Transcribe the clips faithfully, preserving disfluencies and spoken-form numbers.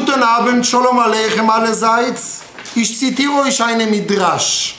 Guten Abend, Shalom Aleichem allerseits. Ich zitiere euch eine Midrash.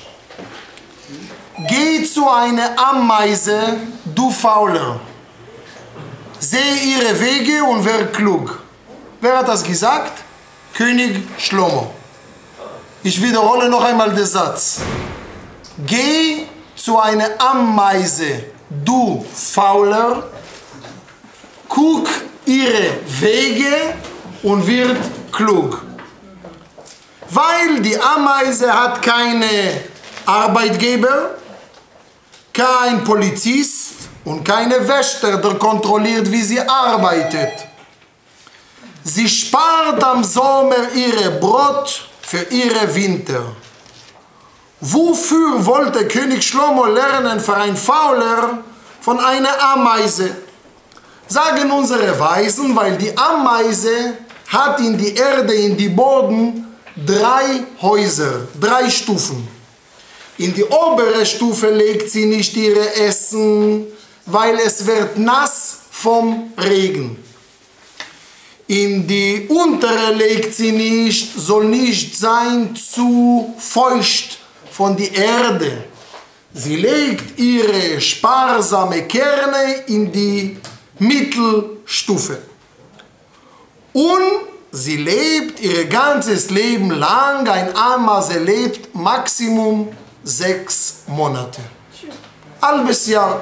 Geh zu einer Ameise, du Fauler. Sehe ihre Wege und werde klug. Wer hat das gesagt? König Shlomo. Ich wiederhole noch einmal den Satz. Geh zu einer Ameise, du Fauler. Guck ihre Wege und wird klug. Weil die Ameise hat keine Arbeitgeber, kein Polizist und keine Wächter, der kontrolliert, wie sie arbeitet. Sie spart am Sommer ihre Brot für ihre Winter. Wofür wollte König Shlomo lernen für ein Fauler von einer Ameise? Sagen unsere Weisen, weil die Ameise hat in die Erde, in die Boden drei Häuser, drei Stufen. In die obere Stufe legt sie nicht ihre Essen, weil es wird nass vom Regen. In die untere legt sie nicht, soll nicht sein zu feucht von der Erde. Sie legt ihre sparsame Kerne in die Mittelstufe. Und sie lebt ihr ganzes Leben lang, ein Ameise lebt Maximum sechs Monate. Halbes Jahr.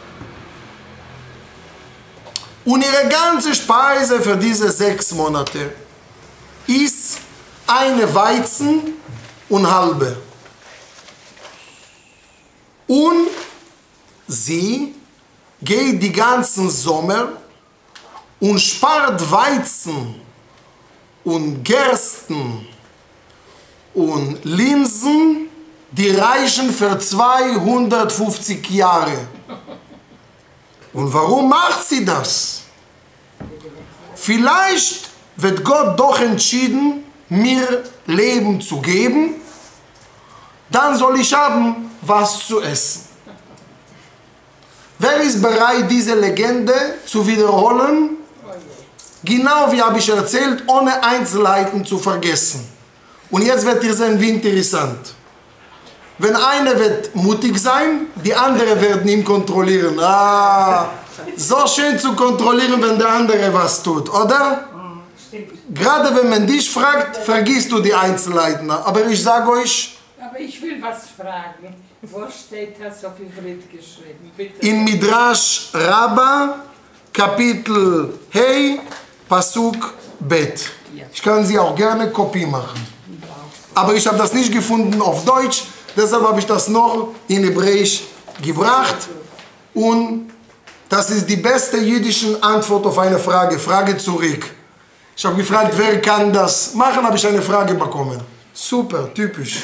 Und ihre ganze Speise für diese sechs Monate ist eine Weizen und halbe. Und sie geht die ganzen Sommer und spart Weizen und Gersten und Linsen, die reichen für zweihundertfünfzig Jahre. Und warum macht sie das? Vielleicht wird Gott doch entschieden, mir Leben zu geben, dann soll ich haben, was zu essen. Wer ist bereit, diese Legende zu wiederholen? Genau wie habe ich erzählt, ohne Einzelheiten zu vergessen. Und jetzt wird ihr sehen, wie interessant. Wenn einer wird mutig sein, die andere werden ihn kontrollieren. Ah, so schön zu kontrollieren, wenn der andere was tut, oder? Gerade wenn man dich fragt, vergisst du die Einzelheiten. Aber ich sage euch... Aber ich will was fragen. Wo steht das auf Ivrit geschrieben? Bitte. In Midrash Rabbah, Kapitel Hey, Pasuk Bet. Ich kann sie auch gerne Kopie machen. Aber ich habe das nicht gefunden auf Deutsch, deshalb habe ich das noch in Hebräisch gebracht. Und das ist die beste jüdische Antwort auf eine Frage. Frage zurück. Ich habe gefragt, wer kann das machen, habe ich eine Frage bekommen. Super, typisch.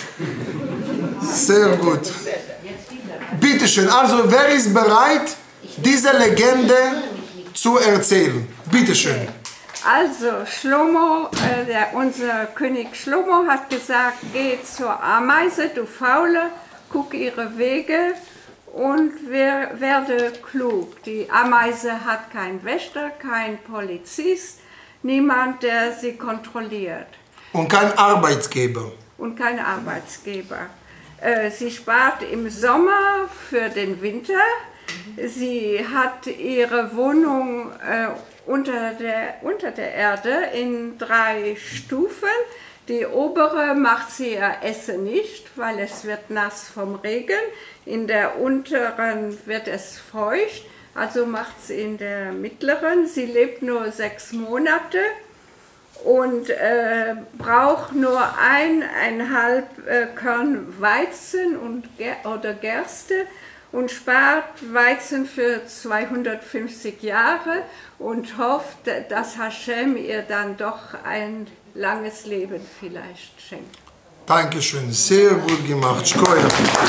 Sehr gut. Bitte schön, also wer ist bereit, diese Legende zu erzählen? Bitte schön. Also Shlomo, äh, der, unser König Shlomo hat gesagt, geh zur Ameise, du Faule, guck ihre Wege und wer, werde klug. Die Ameise hat keinen Wächter, keinen Polizist, niemand, der sie kontrolliert. Und kein Arbeitsgeber. Und kein Arbeitsgeber. Äh, sie spart im Sommer für den Winter. Sie hat ihre Wohnung äh, unter der, unter der Erde in drei Stufen. Die obere macht sie ihr Essen nicht, weil es wird nass vom Regen. In der unteren wird es feucht, also macht sie in der mittleren. Sie lebt nur sechs Monate und äh, braucht nur eineinhalb äh, Körn Weizen und Ger oder Gerste und spart Weizen für zweihundertfünfzig Jahre und hofft, dass Hashem ihr dann doch ein langes Leben vielleicht schenkt. Dankeschön, sehr gut gemacht. Shkoya.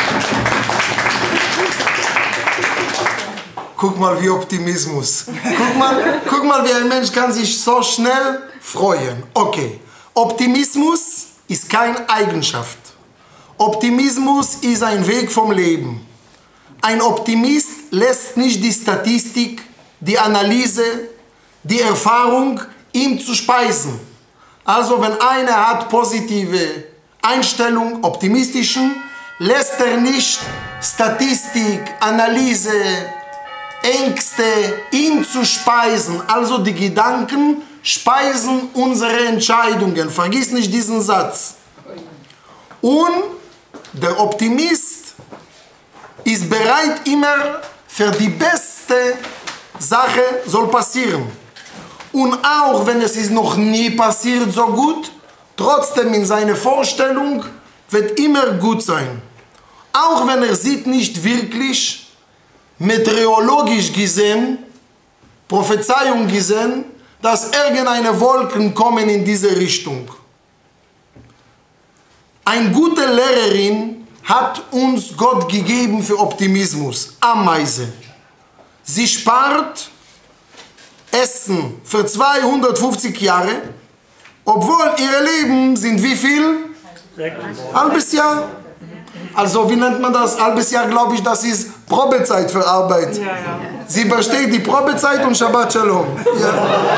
Guck mal, wie Optimismus. Guck mal, guck mal, wie ein Mensch kann sich so schnell freuen. Okay, Optimismus ist keine Eigenschaft. Optimismus ist ein Weg vom Leben. Ein Optimist lässt nicht die Statistik, die Analyse, die Erfahrung ihm zu speisen. Also wenn einer hat positive Einstellung, optimistischen, lässt er nicht Statistik, Analyse, Ängste ihn zu speisen. Also die Gedanken speisen unsere Entscheidungen. Vergiss nicht diesen Satz. Und der Optimist ist bereit immer für die beste Sache soll passieren. Und auch wenn es ist noch nie passiert so gut, trotzdem in seiner Vorstellung wird immer gut sein. Auch wenn er sieht nicht wirklich, meteorologisch gesehen, Prophezeiung gesehen, dass irgendeine Wolken kommen in diese Richtung. Eine gute Lehrerin hat uns Gott gegeben für Optimismus, Ameise. Sie spart Essen für zweihundertfünfzig Jahre, obwohl ihre Leben sind wie viel? Halbes Jahr. Also wie nennt man das? Halbes Jahr, glaube ich, das ist Probezeit für Arbeit. Ja, ja. Sie besteht die Probezeit und Shabbat Shalom. Ja.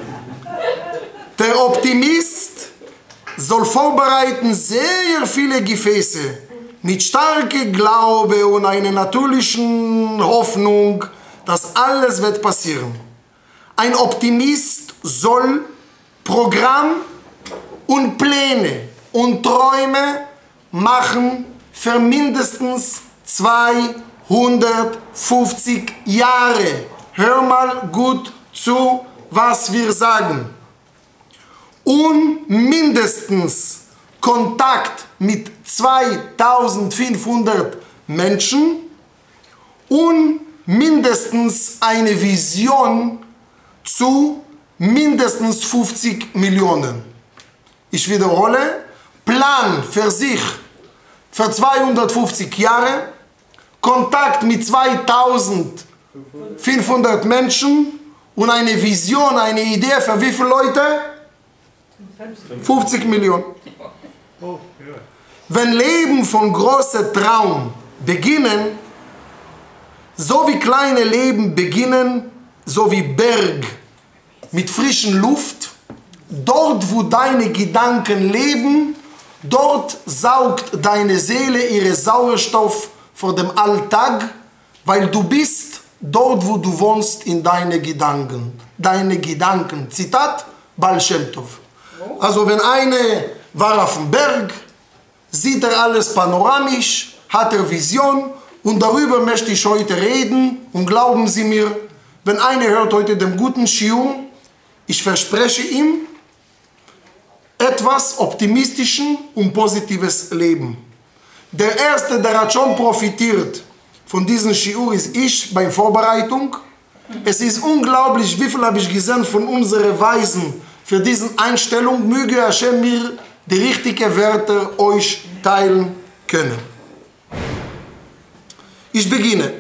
Der Optimist soll vorbereiten sehr viele Gefäße mit starkem Glaube und einer natürlichen Hoffnung, dass alles wird passieren. Ein Optimist soll Programm und Pläne und Träume machen für mindestens zweihundertfünfzig Jahre. Hör mal gut zu, was wir sagen. Und mindestens Kontakt mit zweitausendfünfhundert Menschen und mindestens eine Vision zu mindestens fünfzig Millionen. Ich wiederhole, Plan für sich für zweihundertfünfzig Jahre, Kontakt mit zweitausendfünfhundert Menschen und eine Vision, eine Idee für wie viele Leute? fünfzig Millionen. Wenn Leben von großem Traum beginnen, so wie kleine Leben beginnen, so wie Berg mit frischen Luft, dort wo deine Gedanken leben, dort saugt deine Seele ihre Sauerstoff vor dem Alltag, weil du bist dort, wo du wohnst, in deine Gedanken. Deine Gedanken. Zitat Baal Shem Tov. Also wenn einer war auf dem Berg, sieht er alles panoramisch, hat er Vision und darüber möchte ich heute reden und glauben Sie mir, wenn einer hört heute den guten Shiur, ich verspreche ihm, etwas optimistischen und positives Leben. Der Erste, der hat schon profitiert von diesem Shiur, ist ich bei Vorbereitung. Es ist unglaublich, wie viel habe ich gesehen von unseren Weisen für diese Einstellung. Möge Hashem mir die richtigen Werte euch teilen können. Ich beginne.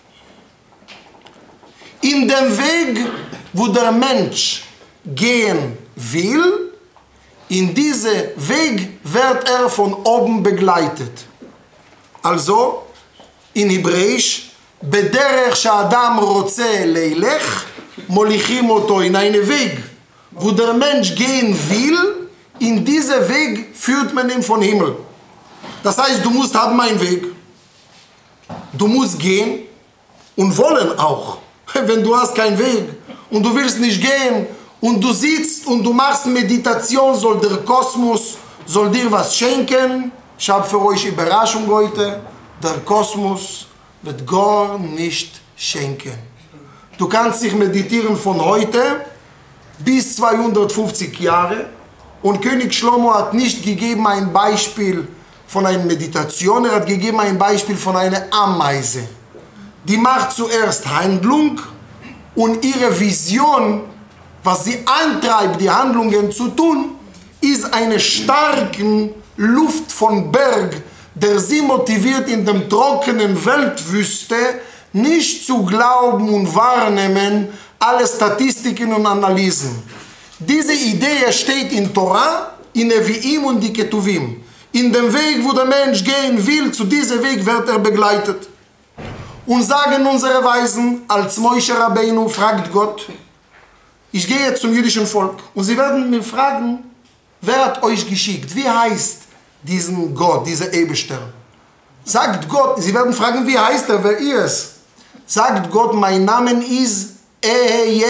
In dem Weg, wo der Mensch gehen will, in diesem Weg wird er von oben begleitet. Also, in Hebräisch, Bederech she'adam rotze leilech, molichim oto, in einen Weg, wo der Mensch gehen will, in diesem Weg führt man ihn von Himmel. Das heißt, du musst haben einen Weg. Du musst gehen und wollen auch. Wenn du hast keinen Weg und du willst nicht gehen, und du sitzt und du machst Meditation, soll der Kosmos, soll dir was schenken. Ich habe für euch Überraschung heute. Der Kosmos wird gar nicht schenken. Du kannst dich meditieren von heute bis zweihundertfünfzig Jahre. Und König Shlomo hat nicht gegeben ein Beispiel von einer Meditation, er hat gegeben ein Beispiel von einer Ameise. Die macht zuerst Handlung und ihre Vision, was sie antreibt, die Handlungen zu tun, ist eine starke Luft von Berg, der sie motiviert, in der trockenen Weltwüste nicht zu glauben und wahrnehmen, alle Statistiken und Analysen. Diese Idee steht in Torah, in Nevi'im und die Ketuvim. In dem Weg, wo der Mensch gehen will, zu diesem Weg wird er begleitet. Und sagen unsere Weisen, als Moshe Rabbeinu fragt Gott, ich gehe zum jüdischen Volk und sie werden mir fragen, wer hat euch geschickt? Wie heißt diesen Gott, dieser Eberster? Sagt Gott, sie werden fragen, wie heißt er, wer ihr es? Sagt Gott, mein Name ist Eheye,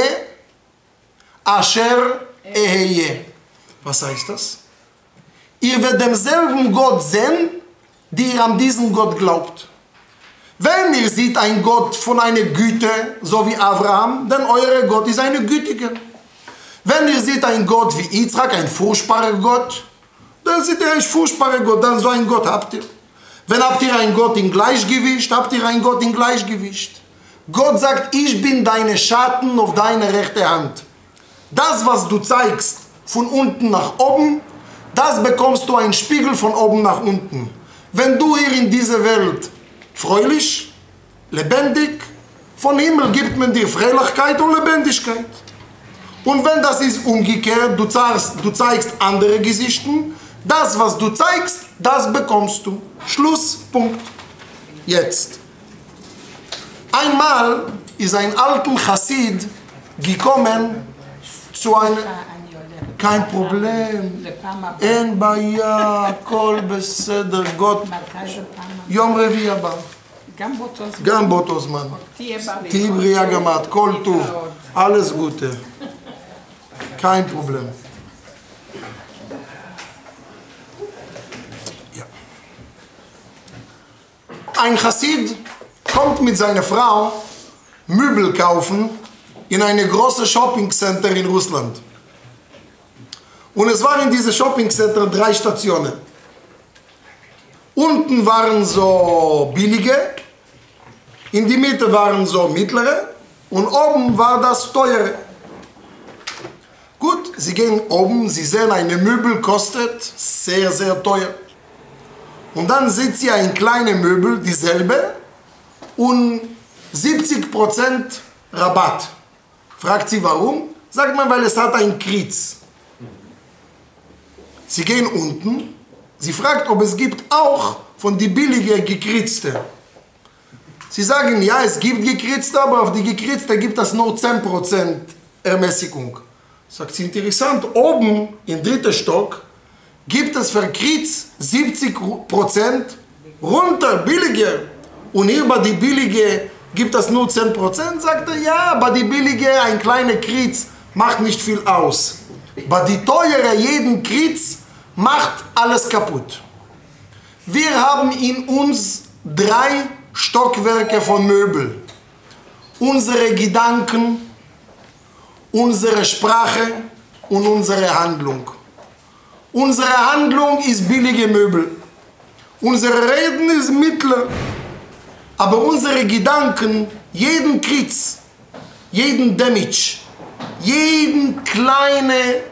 Asher Eheye. Was heißt das? Ihr werdet demselben Gott sehen, die ihr an diesen Gott glaubt. Wenn ihr seht einen Gott von einer Güte, so wie Abraham, dann euer Gott ist eine gütige. Wenn ihr seht einen Gott wie Yitzchak, ein furchtbarer Gott, dann seht ihr ein furchtbarer Gott, dann so einen Gott habt ihr. Wenn habt ihr einen Gott in Gleichgewicht, habt ihr einen Gott in Gleichgewicht. Gott sagt, ich bin deine Schatten auf deine rechte Hand. Das, was du zeigst, von unten nach oben, das bekommst du einen Spiegel von oben nach unten. Wenn du hier in dieser Welt fröhlich, lebendig, von Himmel gibt man dir Fröhlichkeit und Lebendigkeit. Und wenn das ist umgekehrt, du zeigst, du zeigst andere Gesichter, das, was du zeigst, das bekommst du. Schluss, Punkt. Jetzt. Einmal ist ein alter Chassid gekommen zu einem... kein Problem. אין בעיה, הכל בסדר, גות. יום רביעי הבא. גם באותו זמן. תהי בריאה גם את, כל טוב. alles Gute. kein Problem. Ja. Ein Chassid kommt mit seiner Frau Möbel kaufen in eine große Shopping-Center in Russland. Und es waren in diesem Shopping-Center drei Stationen. Unten waren so billige, in die Mitte waren so mittlere und oben war das teure. Gut, sie gehen oben, sie sehen, eine Möbel kostet sehr, sehr teuer. Und dann sieht sie ein kleines Möbel, dieselbe, und siebzig Prozent Rabatt. Fragt sie warum? Sagt man, weil es hat einen Kreuz. Sie gehen unten, sie fragt, ob es gibt auch von die billigen gekritzte. Sie sagen, ja, es gibt gekritzte, aber auf die gekritzte gibt es nur zehn Prozent Ermäßigung. Sagt sie, interessant, oben im dritten Stock gibt es für Kritz siebzig Prozent runter, billiger. Und hier bei die billige gibt es nur zehn Prozent. Sagt er, ja, bei die billige ein kleiner Kritz macht nicht viel aus. Bei die teure jeden Kritz macht alles kaputt. Wir haben in uns drei Stockwerke von Möbel. Unsere Gedanken, unsere Sprache und unsere Handlung. Unsere Handlung ist billige Möbel. Unsere Reden ist mittler. Aber unsere Gedanken, jeden Kritz, jeden Damage, jeden kleine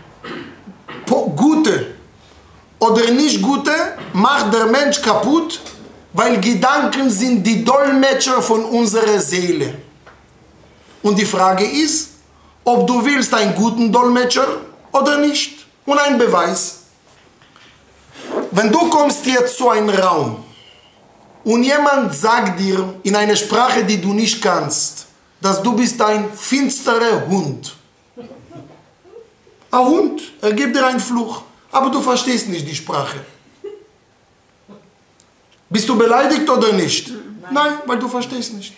Gute oder nicht Gute macht der Mensch kaputt, weil Gedanken sind die Dolmetscher von unserer Seele. Und die Frage ist, ob du willst einen guten Dolmetscher oder nicht. Und ein Beweis. Wenn du kommst jetzt zu einem Raum und jemand sagt dir in einer Sprache, die du nicht kannst, dass du bist ein finsterer Hund. Ein Hund, er gibt dir einen Fluch, aber du verstehst nicht die Sprache. Bist du beleidigt oder nicht? Nein, Nein, weil du verstehst nicht.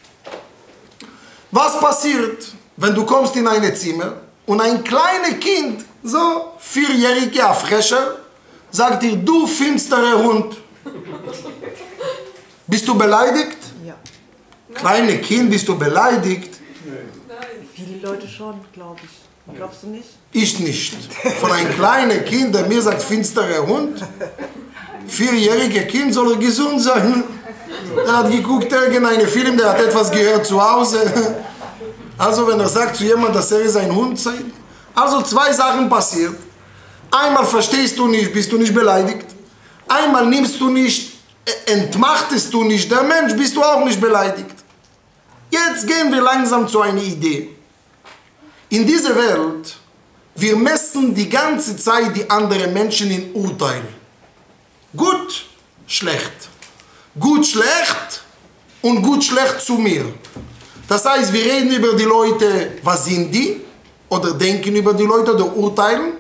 Was passiert, wenn du kommst in ein Zimmer und ein kleines Kind, so vierjähriger Frecher, sagt dir, du finsterer Hund. Bist du beleidigt? Ja. Kleine Kind, bist du beleidigt? Nein. Viele Leute schon, glaube ich. Glaubst du nicht? Ich nicht. Von einem kleinen Kind, der mir sagt, finsterer Hund. Vierjähriger Kind soll er gesund sein. Er hat geguckt, irgendeinen Film, der hat etwas gehört zu Hause. Also wenn er sagt zu jemandem, dass er ist ein Hund sei. Also zwei Sachen passiert. Einmal verstehst du nicht, bist du nicht beleidigt. Einmal nimmst du nicht, entmachtest du nicht der Mensch, bist du auch nicht beleidigt. Jetzt gehen wir langsam zu einer Idee. In dieser Welt, wir messen die ganze Zeit die anderen Menschen in Urteil. Gut, schlecht. Gut, schlecht und gut, schlecht zu mir. Das heißt, wir reden über die Leute, was sind die? Oder denken über die Leute oder urteilen.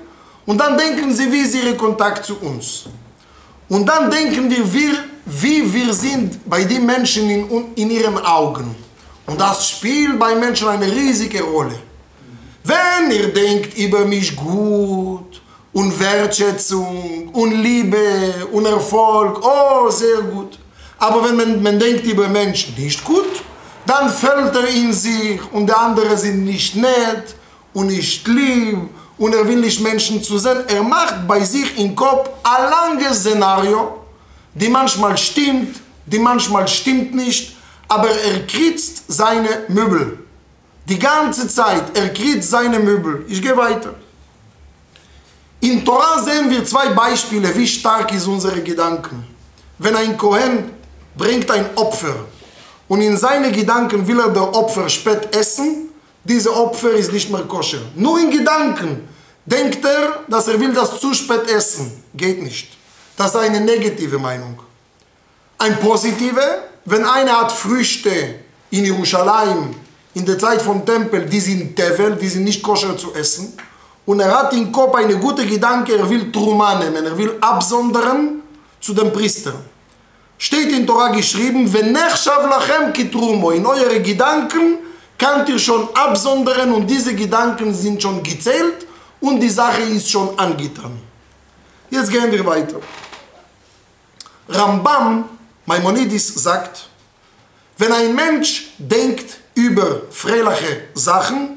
Und dann denken sie, wie ist ihr Kontakt zu uns. Und dann denken wir, wir wie wir sind bei den Menschen in, in ihren Augen. Und das spielt bei Menschen eine riesige Rolle. Wenn ihr denkt über mich gut und Wertschätzung und Liebe und Erfolg, oh, sehr gut. Aber wenn man, man denkt über Menschen nicht gut, dann fällt er in sich und die anderen sind nicht nett und nicht lieb und er will nicht Menschen zu sehen. Er macht bei sich im Kopf ein langes Szenario, die manchmal stimmt, die manchmal stimmt nicht, aber er kritzt seine Möbel. Die ganze Zeit, er kritzt seine Möbel. Ich gehe weiter. In Torah sehen wir zwei Beispiele, wie stark ist unsere Gedanken. Wenn ein Kohen bringt ein Opfer und in seine Gedanken will er das Opfer spät essen, diese Opfer ist nicht mehr koscher. Nur in Gedanken denkt er, dass er will das zu spät essen. Geht nicht. Das ist eine negative Meinung. Ein positive, wenn einer hat Früchte in Jerusalem, in der Zeit vom Tempel, die sind Tevel, die sind nicht koscher zu essen, und er hat im Kopf eine gute Gedanke, er will Truma nehmen, er will absondern zu dem Priester. Steht in Torah geschrieben, wenn nechshav lachem ki trumo, in eure Gedanken könnt ihr schon absondern und diese Gedanken sind schon gezählt und die Sache ist schon angetan. Jetzt gehen wir weiter. Rambam, Maimonides, sagt, wenn ein Mensch denkt über freiliche Sachen,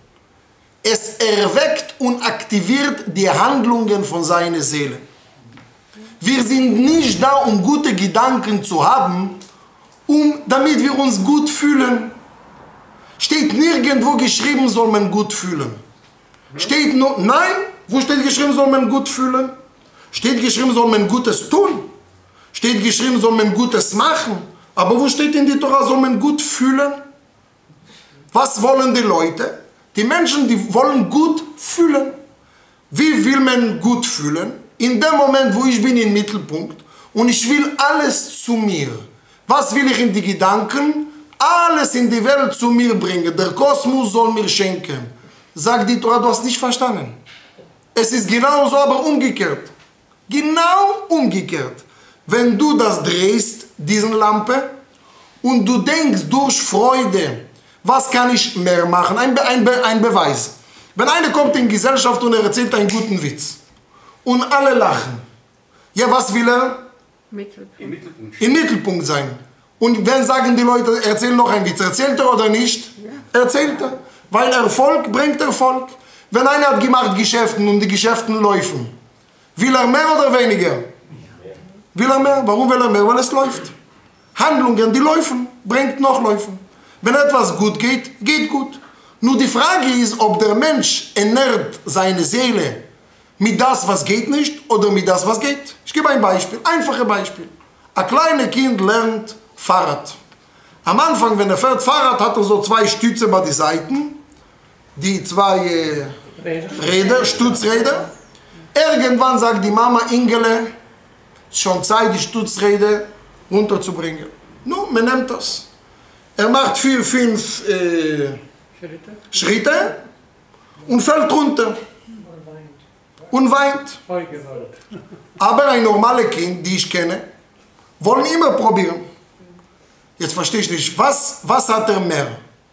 es erweckt und aktiviert die Handlungen von seiner Seele. Wir sind nicht da, um gute Gedanken zu haben, um, damit wir uns gut fühlen. Steht nirgendwo geschrieben, soll man gut fühlen. Steht nur, nein, wo steht geschrieben, soll man gut fühlen? Steht geschrieben, soll man Gutes tun. Steht geschrieben, soll man Gutes machen. Aber wo steht in die Torah, soll man gut fühlen? Was wollen die Leute? Die Menschen, die wollen gut fühlen. Wie will man gut fühlen? In dem Moment, wo ich bin im Mittelpunkt und ich will alles zu mir. Was will ich in die Gedanken? Alles in die Welt zu mir bringen. Der Kosmos soll mir schenken. Sagt die Torah, du hast nicht verstanden. Es ist genauso, aber umgekehrt. Genau umgekehrt. Wenn du das drehst, diese Lampe, und du denkst durch Freude, was kann ich mehr machen? Ein, Be ein, Be ein Beweis. Wenn einer kommt in Gesellschaft und er erzählt einen guten Witz und alle lachen, ja, was will er? Mittelpunkt. Im Mittelpunkt. Im Mittelpunkt sein. Und wenn sagen die Leute, erzähl noch einen Witz, erzählt er oder nicht? Ja. Erzählt er. Weil Erfolg bringt Erfolg. Wenn einer hat gemacht Geschäften und die Geschäften laufen, will er mehr oder weniger? Will er mehr? Warum will er mehr? Weil es läuft. Handlungen, die laufen, bringt noch laufen. Wenn etwas gut geht, geht gut. Nur die Frage ist, ob der Mensch ernährt seine Seele mit das, was geht nicht, oder mit das, was geht. Ich gebe ein Beispiel, einfaches Beispiel. Ein kleines Kind lernt Fahrrad. Am Anfang, wenn er fährt Fahrrad, hat er so zwei Stütze bei den Seiten, die zwei äh, Räder, Stützräder. Irgendwann sagt die Mama, Ingele, es ist schon Zeit, die Stützräder runterzubringen. Nun, man nimmt das. Er macht vier, fünf äh, Schritte. Schritte und fällt runter. Und weint. Aber ein normales Kind, die ich kenne, wollen immer probieren. Jetzt verstehe ich nicht, was, was hat er mehr?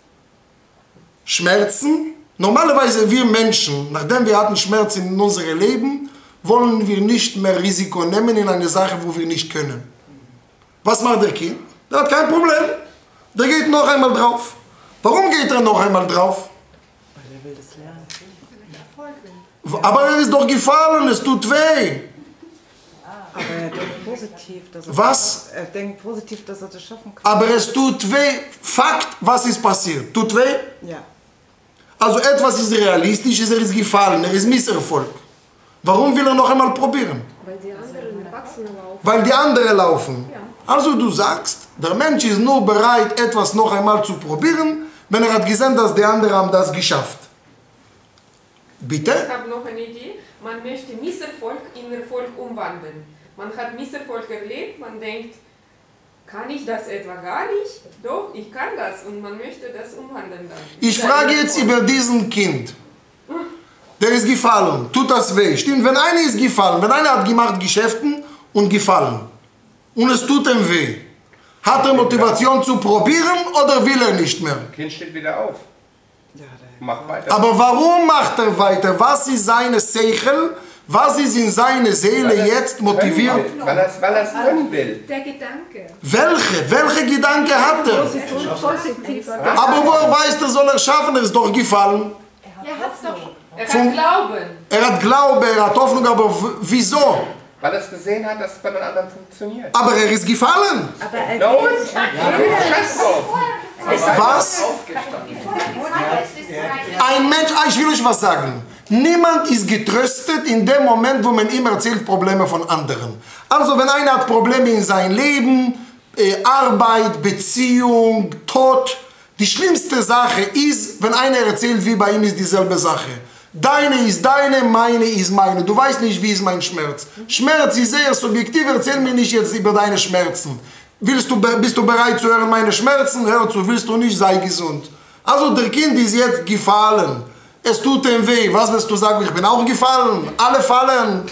Schmerzen? Normalerweise wir Menschen, nachdem wir hatten Schmerzen in unserem Leben, wollen wir nicht mehr Risiko nehmen in eine Sache, wo wir nicht können. Was macht der Kind? Der hat kein Problem. Der geht noch einmal drauf. Warum geht er noch einmal drauf? Weil er will das lernen. Aber er ist doch gefallen, es tut weh. Aber er denkt positiv, dass er Was? Er denkt positiv, dass er das schaffen kann. Aber es tut weh. Fakt, was ist passiert? Tut weh? Ja. Also etwas ist realistisch, er ist gefallen, er ist Misserfolg. Warum will er noch einmal probieren? Weil die anderen Erwachsenen laufen. Weil die anderen laufen. Ja. Also du sagst, der Mensch ist nur bereit, etwas noch einmal zu probieren, wenn er hat gesehen, dass die anderen haben das geschafft. Bitte? Ich habe noch eine Idee. Man möchte Misserfolg in Erfolg umwandeln. Man hat Misserfolg erlebt, man denkt, kann ich das etwa gar nicht? Doch, ich kann das und man möchte das umwandeln dann. Ich frage jetzt über diesen Kind. Der ist gefallen, tut das weh. Stimmt, wenn einer ist gefallen, wenn einer hat gemacht Geschäften und gefallen und es tut ihm weh, hat er Motivation zu probieren oder will er nicht mehr? Das Kind steht wieder auf. Mach weiter. Aber warum macht er weiter? Was ist seine Seichel? Was ist in seine Seele jetzt motiviert? Weil er es weil er's können will. Der Gedanke. Welche? Welche Gedanke hat er? Aber woher weiß er, soll er schaffen? Er ist doch gefallen. Er hat's doch. Er Vom- kann glauben. Er hat Glaube, er hat Hoffnung, aber w- wieso? Weil er es gesehen hat, dass es bei den anderen funktioniert. Aber er ist gefallen. Aber er Los! geht, Scheiß drauf! Was? Ein Mensch, ah, ich will euch was sagen. Niemand ist getröstet in dem Moment, wo man ihm erzählt Probleme von anderen. Also wenn einer hat Probleme in seinem Leben, äh, Arbeit, Beziehung, Tod, die schlimmste Sache ist, wenn einer erzählt, wie bei ihm ist dieselbe Sache. Deine ist deine, meine ist meine. Du weißt nicht, wie ist mein Schmerz. Schmerz ist sehr subjektiv, erzähl mir nicht jetzt über deine Schmerzen. Willst du, bist du bereit zu hören meine Schmerzen? Hör zu, willst du nicht, sei gesund. Also der Kind ist jetzt gefallen. Es tut ihm weh. Was willst du sagen? Ich bin auch gefallen. Alle fallen.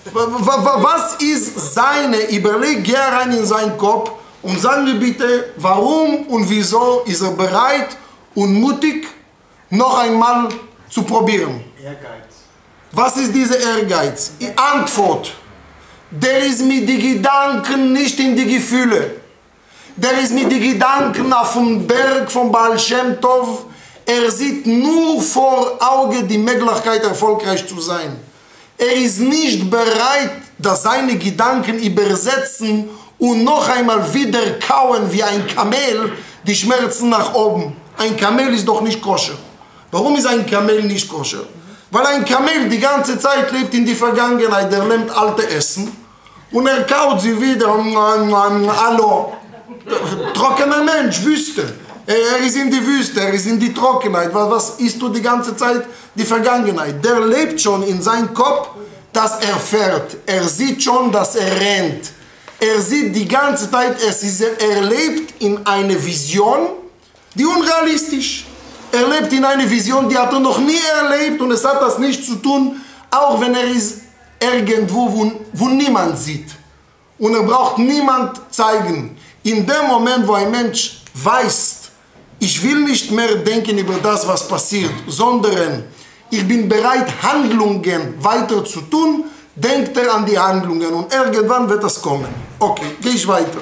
Was ist seine? Überleg, geh rein in seinen Kopf und sag mir bitte, warum und wieso ist er bereit und mutig, noch einmal zu probieren? Ehrgeiz. Was ist dieser Ehrgeiz? Die Antwort. Der ist mit den Gedanken nicht in die Gefühle. Der ist mit den Gedanken auf dem Berg von Baal Shem Tov. Er sieht nur vor Augen die Möglichkeit, erfolgreich zu sein. Er ist nicht bereit, dass seine Gedanken übersetzen und noch einmal wieder kauen wie ein Kamel die Schmerzen nach oben. Ein Kamel ist doch nicht koscher. Warum ist ein Kamel nicht koscher? Weil ein Kamel die ganze Zeit lebt in die Vergangenheit, er nimmt alte Essen und er kaut sie wieder. Hallo, trockener Mensch, Wüste. Er ist in die Wüste, er ist in die Trockenheit. Was, was isst du die ganze Zeit? Die Vergangenheit. Der lebt schon in seinem Kopf, dass er fährt. Er sieht schon, dass er rennt. Er sieht die ganze Zeit, es ist, er lebt in einer Vision, die unrealistisch. Er lebt in einer Vision, die hat er noch nie erlebt und es hat das nicht zu tun, auch wenn er ist irgendwo, wo, wo niemand sieht. Und er braucht niemand zeigen. In dem Moment, wo ein Mensch weiß, ich will nicht mehr denken über das, was passiert, sondern ich bin bereit, Handlungen weiter zu tun, denkt er an die Handlungen und irgendwann wird das kommen. Okay, gehe ich weiter.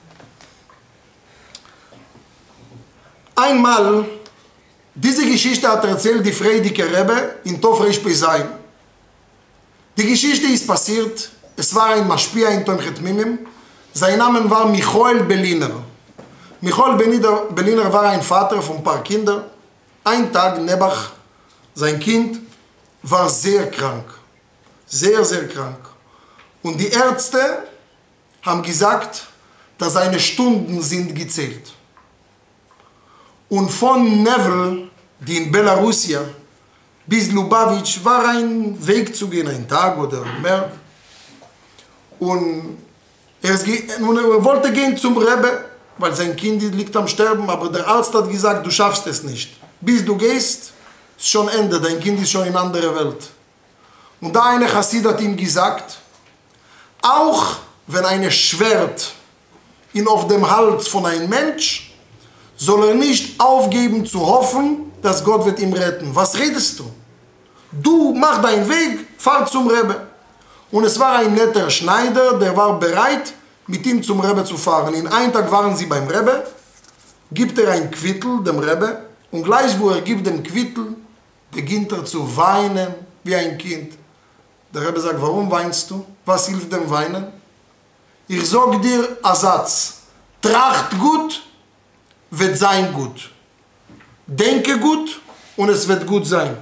Einmal, diese Geschichte hat erzählt die Friedige Rebbe in Tov Reish Pei Zayin. Die Geschichte ist passiert, es war ein Maschpia in Tomchet Mimim, sein Name war Michael Berliner. Michael Berliner war ein Vater von ein paar Kindern. Ein Tag, Nebach, sein Kind, war sehr krank. Sehr, sehr krank. Und die Ärzte haben gesagt, dass seine Stunden sind gezählt. Und von Nevel, die in Belarusia, bis Lubavitch war ein Weg zu gehen, ein Tag oder mehr. Und er, und er wollte gehen zum Rebbe, weil sein Kind liegt am Sterben, aber der Arzt hat gesagt, du schaffst es nicht. Bis du gehst, ist schon Ende, dein Kind ist schon in einer anderen Welt. Und da eine Chassid hat ihm gesagt, auch wenn ein Schwert ihn auf dem Hals von einem Mensch, soll er nicht aufgeben zu hoffen, dass Gott wird ihm retten. Was redest du? Du mach deinen Weg, fahr zum Rebbe. Und es war ein netter Schneider, der war bereit, mit ihm zum Rebbe zu fahren. In einem Tag waren sie beim Rebbe, gibt er ein Quittel dem Rebbe und gleich wo er gibt dem Quittel, beginnt er zu weinen wie ein Kind. Der Rebbe sagt, warum weinst du? Was hilft dem Weinen? Ich sag dir einen Satz, tracht gut, wird sein gut. Denke gut und es wird gut sein.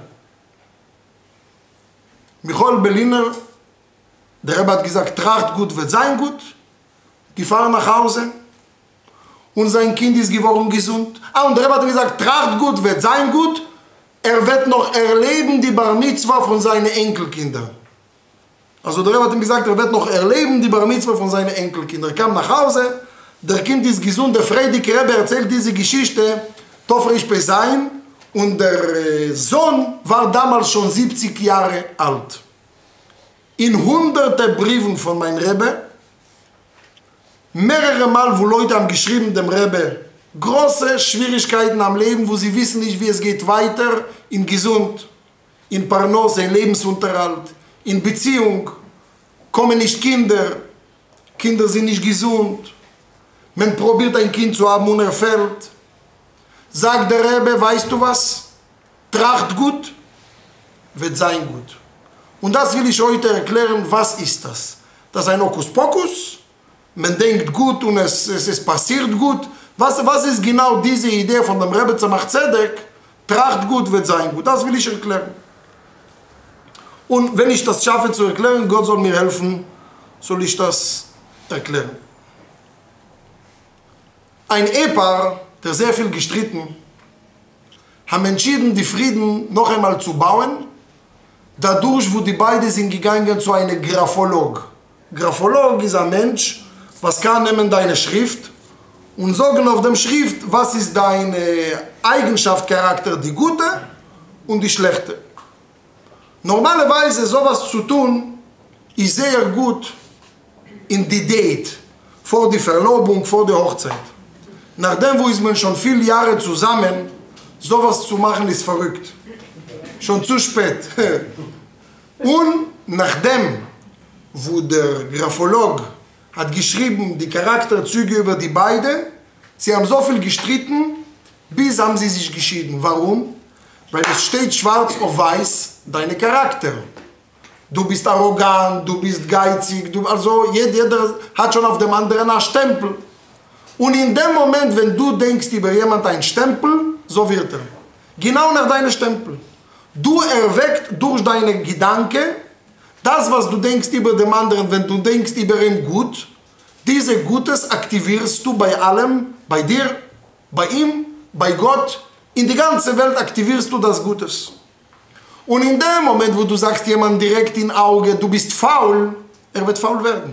Michael Berliner, der Rebbe hat gesagt, tracht gut, wird sein gut. Gefahren nach Hause und sein Kind ist geworden gesund. Ah, und der Rebbe hat gesagt, tracht gut, wird sein gut. Er wird noch erleben die Bar Mitzvah von seinen Enkelkindern. Also der Rebbe hat ihm gesagt, er wird noch erleben die Bar Mitzvah von seinen Enkelkindern. Er kam nach Hause, der Kind ist gesund, der Friedige Rebbe erzählt diese Geschichte, Tov Reish Pei Zayin, Und der Sohn war damals schon siebzig Jahre alt. In hunderte Briefen von meinem Rebbe, mehrere Mal, wo Leute haben geschrieben dem Rebbe, große Schwierigkeiten am Leben, wo sie wissen nicht, wie es geht weiter, in Gesund, in Parnose, in Lebensunterhalt, in Beziehung, kommen nicht Kinder, Kinder sind nicht gesund, man probiert ein Kind zu haben und er fällt. Sagt der Rebbe, weißt du was? Tracht gut, wird sein gut. Und das will ich heute erklären, was ist das? Das ist ein Hokuspokus, man denkt gut und es, es, es passiert gut. Was, was ist genau diese Idee von dem Rebbe Tzemach Tzedek? Tracht gut, wird sein gut. Das will ich erklären. Und wenn ich das schaffe zu erklären, Gott soll mir helfen, soll ich das erklären. Ein Ehepaar, der sehr viel gestritten, haben entschieden, die Frieden noch einmal zu bauen, dadurch, wo die beiden sind gegangen zu einem Grapholog. Grapholog ist ein Mensch, was kann nehmen deine Schrift und sagen auf dem Schrift, was ist deine Eigenschaft, Charakter, die gute und die schlechte. Normalerweise sowas zu tun, ist sehr gut in die Date, vor die Verlobung, vor der Hochzeit. Nachdem, wo ist man schon viele Jahre zusammen, sowas zu machen ist verrückt. Schon zu spät. Und nachdem, wo der Grapholog hat geschrieben, die Charakterzüge über die beiden, sie haben so viel gestritten, bis haben sie sich geschieden. Warum? Weil es steht schwarz auf weiß, deine Charakter. Du bist arrogant, du bist geizig, du, also jeder hat schon auf dem anderen einen Stempel. Und in dem Moment, wenn du denkst über jemanden einen Stempel, so wird er. Genau nach deinem Stempel. Du erweckt durch deine Gedanken das, was du denkst über den anderen, wenn du denkst über ihn gut, diese Gutes aktivierst du bei allem, bei dir, bei ihm, bei Gott, in die ganze Welt aktivierst du das Gutes. Und in dem Moment, wo du sagst jemand direkt in Auge, du bist faul, er wird faul werden.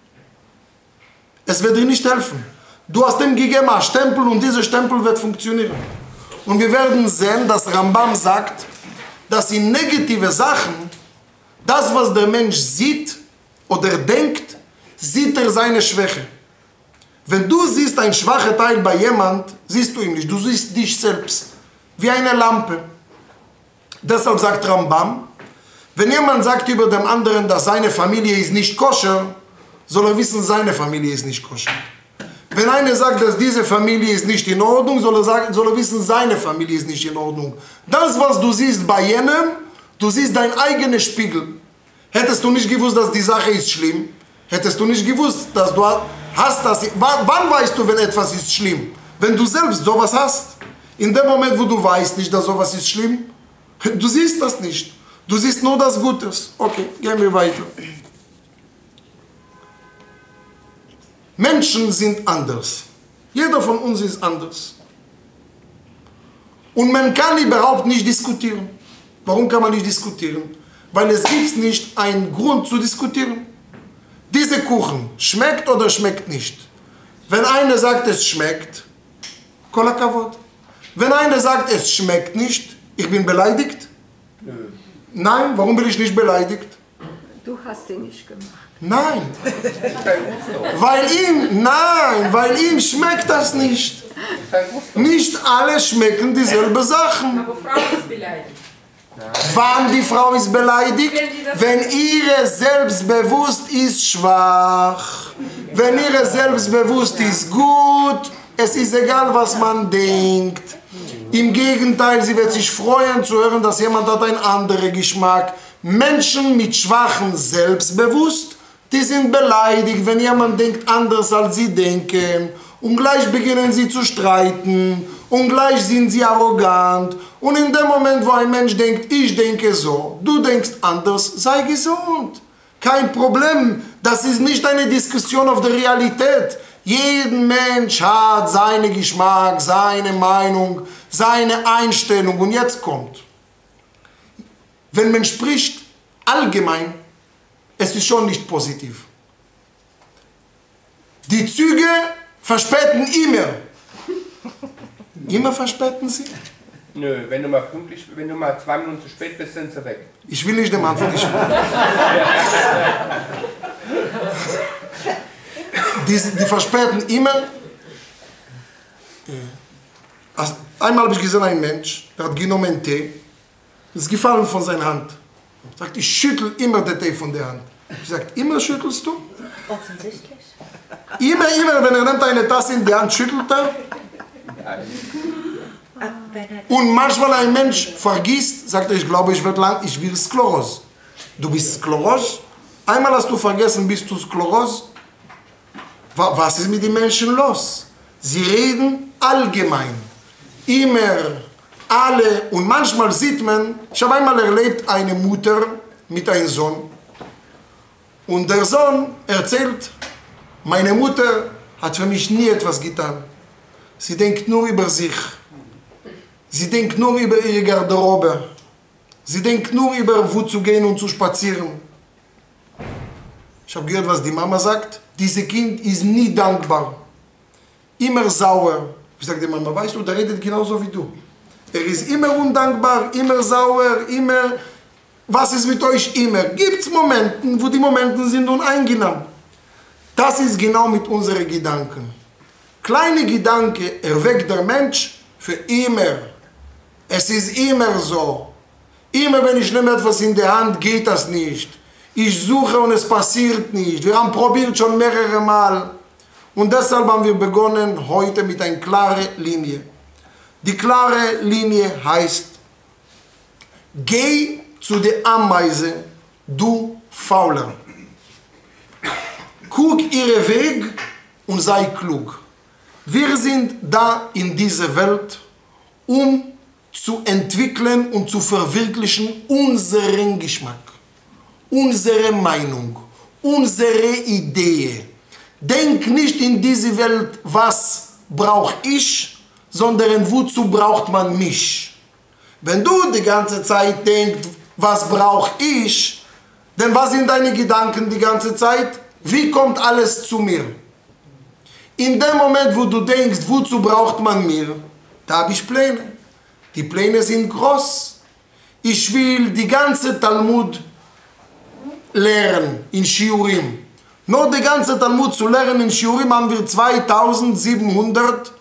Es wird dir nicht helfen. Du hast ihm gegeben einen Stempel und dieser Stempel wird funktionieren. Und wir werden sehen, dass Rambam sagt, dass in negative Sachen, das, was der Mensch sieht oder denkt, sieht er seine Schwäche. Wenn du siehst ein schwacher Teil bei jemand, siehst du ihn nicht. Du siehst dich selbst, wie eine Lampe. Deshalb sagt Rambam, wenn jemand sagt über den anderen, dass seine Familie ist nicht koscher, soll er wissen, seine Familie ist nicht koscher. Wenn einer sagt, dass diese Familie ist nicht in Ordnung, soll er, sagen, soll er wissen, seine Familie ist nicht in Ordnung. Das, was du siehst bei jenem, du siehst dein eigenes Spiegel. Hättest du nicht gewusst, dass die Sache ist schlimm, hättest du nicht gewusst, dass du hast das. Wann, wann weißt du, wenn etwas ist schlimm? Wenn du selbst sowas hast. In dem Moment, wo du weißt nicht, dass sowas ist schlimm, du siehst das nicht. Du siehst nur das Gutes. Okay, gehen wir weiter. Menschen sind anders. Jeder von uns ist anders. Und man kann überhaupt nicht diskutieren. Warum kann man nicht diskutieren? Weil es gibt nicht einen Grund zu diskutieren. Dieser Kuchen schmeckt oder schmeckt nicht. Wenn einer sagt, es schmeckt, kol hakavod. Wenn einer sagt, es schmeckt nicht, ich bin beleidigt? Nö. Nein, warum bin ich nicht beleidigt? Du hast ihn nicht gemacht. Nein. Weil ihm, nein, weil ihm schmeckt das nicht. Nicht alle schmecken dieselbe Sachen. Aber Frau ist beleidigt. Wann die Frau ist beleidigt? Wenn ihre Selbstbewusst ist schwach. Wenn ihre Selbstbewusst ist gut, es ist egal, was man denkt. Im Gegenteil, sie wird sich freuen zu hören, dass jemand hat einen anderen Geschmack. Menschen mit schwachem Selbstbewusst, die sind beleidigt, wenn jemand denkt anders als sie denken. Und gleich beginnen sie zu streiten. Und gleich sind sie arrogant. Und in dem Moment, wo ein Mensch denkt, ich denke so, du denkst anders, sei gesund. Kein Problem. Das ist nicht eine Diskussion auf der Realität. Jeder Mensch hat seinen Geschmack, seine Meinung, seine Einstellung. Und jetzt kommt. Wenn man spricht allgemein, es ist schon nicht positiv. Die Züge verspäten immer. Immer verspäten sie? Nö, wenn du mal pünktlich, wenn du mal zwei Minuten zu spät bist, sind sie weg. Ich will nicht dem Antwort. Ich die, die verspäten immer. Also, einmal habe ich gesehen, ein Mensch, der hat genommen einen Tee, ist gefallen von seiner Hand. Er sagt, ich schüttel immer den Tee von der Hand. Ich sage, immer schüttelst du? Offensichtlich. Immer, immer, wenn er nimmt eine Tasse in die Hand, schüttelt er. Und manchmal ein Mensch vergisst, sagt er, ich glaube, ich werde lang, ich will Sklerose. Du bist Sklerose? Einmal hast du vergessen, bist du Sklerose? Was ist mit den Menschen los? Sie reden allgemein. Immer, alle. Und manchmal sieht man, ich habe einmal erlebt, eine Mutter mit einem Sohn. Und der Sohn erzählt, meine Mutter hat für mich nie etwas getan. Sie denkt nur über sich. Sie denkt nur über ihre Garderobe. Sie denkt nur über, wo zu gehen und zu spazieren. Ich habe gehört, was die Mama sagt. Dieses Kind ist nie dankbar. Immer sauer. Ich sage der Mama, weißt du, der redet genauso wie du. Er ist immer undankbar, immer sauer, immer... Was ist mit euch immer? Gibt es Momente, wo die Momente sind uneingenommen. Das ist genau mit unseren Gedanken. Kleine Gedanke erweckt der Mensch für immer. Es ist immer so. Immer wenn ich nehme etwas in der Hand, geht das nicht. Ich suche und es passiert nicht. Wir haben probiert schon mehrere Mal. Und deshalb haben wir begonnen heute mit einer klaren Linie. Die klare Linie heißt, geh zu der Ameise, du Fauler. Guck ihren Weg und sei klug. Wir sind da in dieser Welt, um zu entwickeln und zu verwirklichen unseren Geschmack, unsere Meinung, unsere Idee. Denk nicht in diese Welt, was brauche ich, sondern wozu braucht man mich. Wenn du die ganze Zeit denkst, was brauche ich, denn was sind deine Gedanken die ganze Zeit? Wie kommt alles zu mir? In dem Moment, wo du denkst, wozu braucht man mir, da habe ich Pläne. Die Pläne sind groß. Ich will die ganze Talmud lernen in Shiurim. Nur die ganze Talmud zu lernen in Shiurim haben wir zweitausendsiebenhundert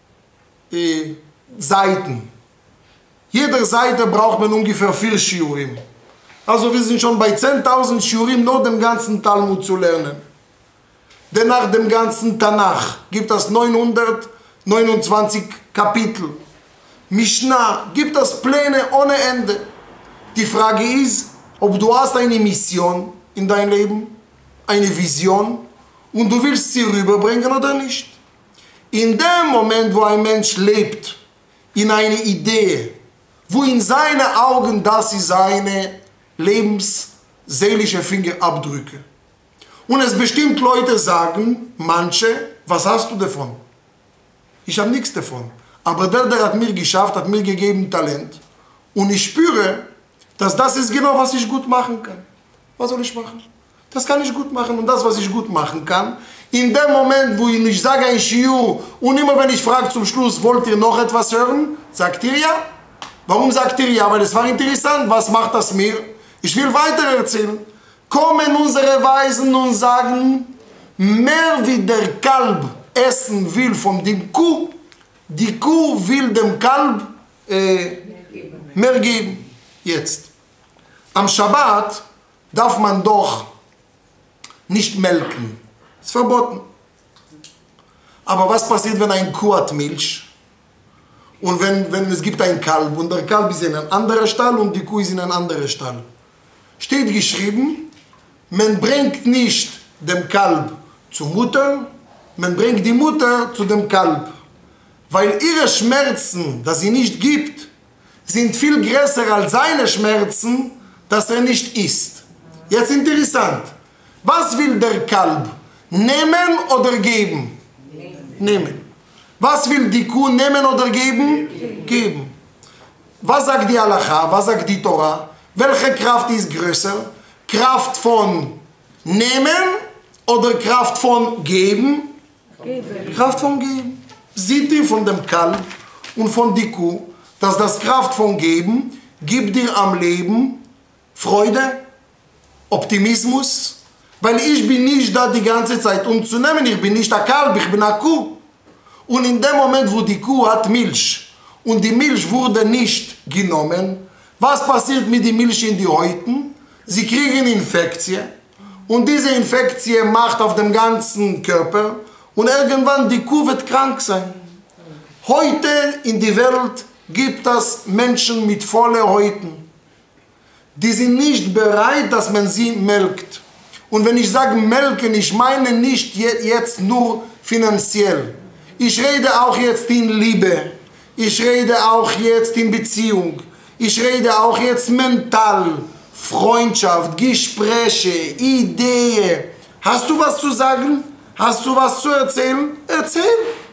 äh, Seiten. Jede Seite braucht man ungefähr vier Shiurim. Also wir sind schon bei zehntausend Shiurim, nur den ganzen Talmud zu lernen. Denn nach dem ganzen Tanach gibt es neunhundertneunundzwanzig Kapitel. Mishnah gibt es Pläne ohne Ende. Die Frage ist, ob du hast eine Mission in deinem Leben, eine Vision, und du willst sie rüberbringen oder nicht. In dem Moment, wo ein Mensch lebt, in eine Idee, wo in seinen Augen das ist seine lebensseelische Fingerabdrücke. Und es bestimmt Leute sagen, manche, was hast du davon? Ich habe nichts davon. Aber der, der hat mir geschafft, hat mir gegeben Talent. Und ich spüre, dass das ist genau, was ich gut machen kann. Was soll ich machen? Das kann ich gut machen. Und das, was ich gut machen kann, in dem Moment, wo ich sage ein Shiur, und immer wenn ich frage zum Schluss, wollt ihr noch etwas hören? Sagt ihr ja? Warum sagt ihr ja? Weil es war interessant. Was macht das mir? Ich will weiter erzählen. Kommen unsere Weisen und sagen, mehr wie der Kalb essen will von dem Kuh, die Kuh will dem Kalb äh, mehr geben. Jetzt. Am Schabbat darf man doch nicht melken. Das ist verboten. Aber was passiert, wenn ein Kuh hat Milch? Und wenn, wenn es gibt einen Kalb und der Kalb ist in einem anderen Stall und die Kuh ist in einem anderen Stall. Steht geschrieben, man bringt nicht den Kalb zur Mutter, man bringt die Mutter zu dem Kalb. Weil ihre Schmerzen, dass sie nicht gibt, sind viel größer als seine Schmerzen, dass er nicht isst. Jetzt interessant. Was will der Kalb? Nehmen oder geben? Nehmen. Was will die Kuh nehmen oder geben? Geben. Was sagt die Halacha? Was sagt die Torah? Welche Kraft ist größer? Kraft von nehmen oder Kraft von geben? Geben. Kraft von geben. Sieht ihr von dem Kalb und von der Kuh, dass das Kraft von Geben gibt dir am Leben Freude, Optimismus, weil ich bin nicht da die ganze Zeit, um zu nehmen, ich bin nicht ein Kalb, ich bin eine Kuh. Und in dem Moment, wo die Kuh hat Milch und die Milch wurde nicht genommen, was passiert mit der Milch in die Häuten? Sie kriegen Infektie und diese Infektie macht auf dem ganzen Körper und irgendwann die Kuh wird krank sein. Heute in der Welt gibt es Menschen mit vollen Häuten. Die sind nicht bereit, dass man sie melkt. Und wenn ich sage melken, ich meine nicht jetzt nur finanziell. Ich rede auch jetzt in Liebe. Ich rede auch jetzt in Beziehung. Ich rede auch jetzt mental. Freundschaft, Gespräche, Ideen. Hast du was zu sagen? Hast du was zu erzählen? Erzähl.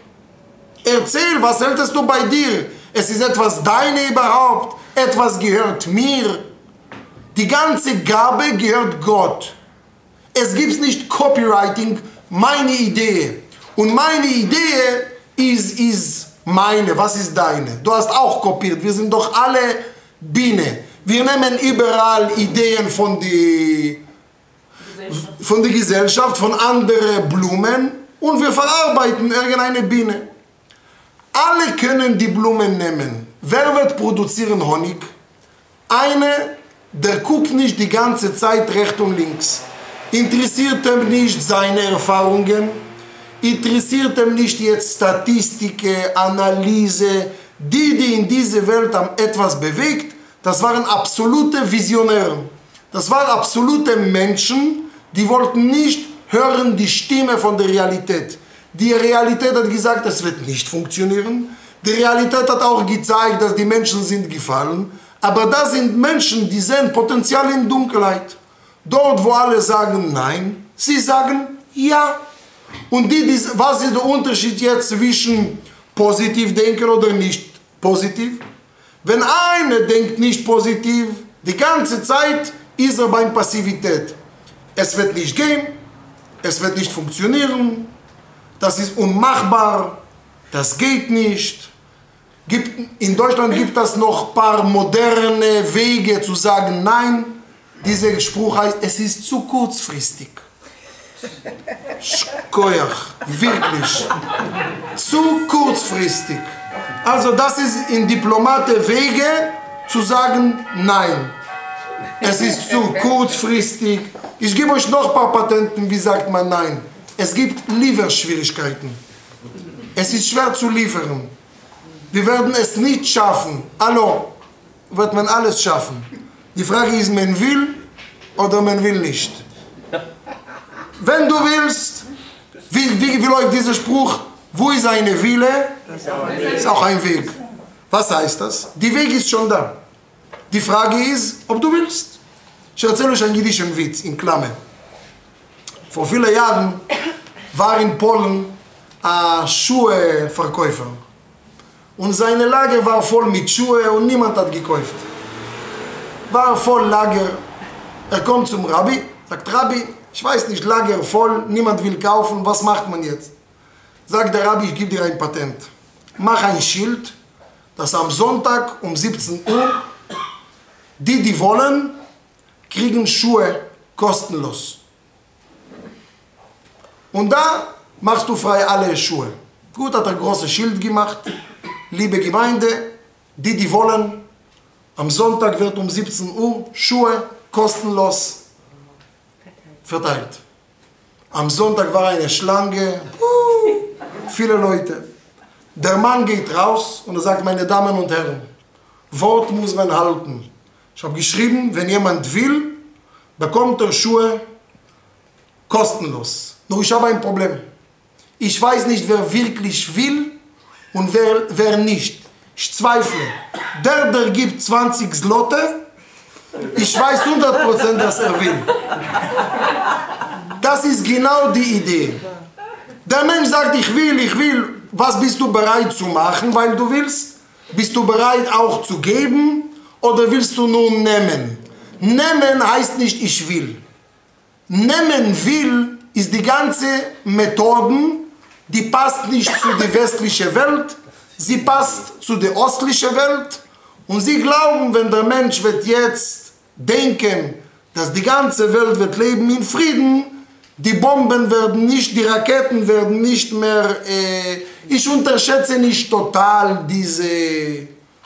Erzähl, was hältst du bei dir? Es ist etwas deine überhaupt. Etwas gehört mir. Die ganze Gabe gehört Gott. Es gibt nicht Copywriting, meine Idee. Und meine Idee ist, ist meine. Was ist deine? Du hast auch kopiert. Wir sind doch alle Biene. Wir nehmen überall Ideen von der von der Gesellschaft, von anderen Blumen und wir verarbeiten irgendeine Biene. Alle können die Blumen nehmen. Wer wird produzieren Honig? Einer, der guckt nicht die ganze Zeit rechts und links. Interessiert ihm nicht seine Erfahrungen, interessiert ihm nicht jetzt Statistiken, Analyse. Die, die in dieser Welt haben etwas bewegt, das waren absolute Visionäre. Das waren absolute Menschen, die wollten nicht hören die Stimme von der Realität. Die Realität hat gesagt, es wird nicht funktionieren. Die Realität hat auch gezeigt, dass die Menschen sind gefallen. Aber das sind Menschen, die sehen Potenzial in Dunkelheit. Dort, wo alle sagen Nein, sie sagen Ja. Und die, die, was ist der Unterschied jetzt zwischen positiv denken oder nicht positiv? Wenn einer denkt nicht positiv, die ganze Zeit ist er bei Passivität. Es wird nicht gehen, es wird nicht funktionieren, das ist unmachbar, das geht nicht. Gibt, in Deutschland gibt es noch ein paar moderne Wege zu sagen Nein. Dieser Spruch heißt, es ist zu kurzfristig. Schkoyach, wirklich. Zu kurzfristig. Also das ist in Diplomate Wege zu sagen Nein. Es ist zu kurzfristig. Ich gebe euch noch ein paar Patenten, wie sagt man Nein. Es gibt Lieferschwierigkeiten. Es ist schwer zu liefern. Wir werden es nicht schaffen. Hallo, wird man alles schaffen. Die Frage ist, man will oder man will nicht. Wenn du willst, wie, wie, wie läuft dieser Spruch? Wo ist eine Wille? Ist auch ein Weg. Was heißt das? Der Weg ist schon da. Die Frage ist, ob du willst. Ich erzähle euch einen jüdischen Witz in Klammer. Vor vielen Jahren war in Polen ein Schuheverkäufer. Und seine Lager war voll mit Schuhen und niemand hat gekauft. War voll Lager. Er kommt zum Rabbi, sagt Rabbi, ich weiß nicht, Lager voll, niemand will kaufen, was macht man jetzt? Sagt der Rabbi, ich gebe dir ein Patent. Mach ein Schild, dass am Sonntag um siebzehn Uhr die, die wollen, kriegen Schuhe kostenlos. Und da machst du frei alle Schuhe. Gut, hat er ein großes Schild gemacht. Liebe Gemeinde, die, die wollen, am Sonntag wird um siebzehn Uhr Schuhe kostenlos verteilt. Am Sonntag war eine Schlange, uh, viele Leute. Der Mann geht raus und er sagt, meine Damen und Herren, Wort muss man halten. Ich habe geschrieben, wenn jemand will, bekommt er Schuhe kostenlos. Nur ich habe ein Problem. Ich weiß nicht, wer wirklich will und wer, wer nicht. Ich zweifle. Der, der gibt zwanzig Zlote, ich weiß hundert Prozent, dass er will. Das ist genau die Idee. Der Mensch sagt, ich will, ich will. Was bist du bereit zu machen, weil du willst? Bist du bereit auch zu geben oder willst du nur nehmen? Nehmen heißt nicht, ich will. Nehmen will ist die ganze Methoden, die passt nicht zu der westlichen Welt, Sie passt zu der östlichen Welt und sie glauben, wenn der Mensch wird jetzt denken, dass die ganze Welt wird leben in Frieden, die Bomben werden nicht, die Raketen werden nicht mehr, äh, ich unterschätze nicht total diese äh,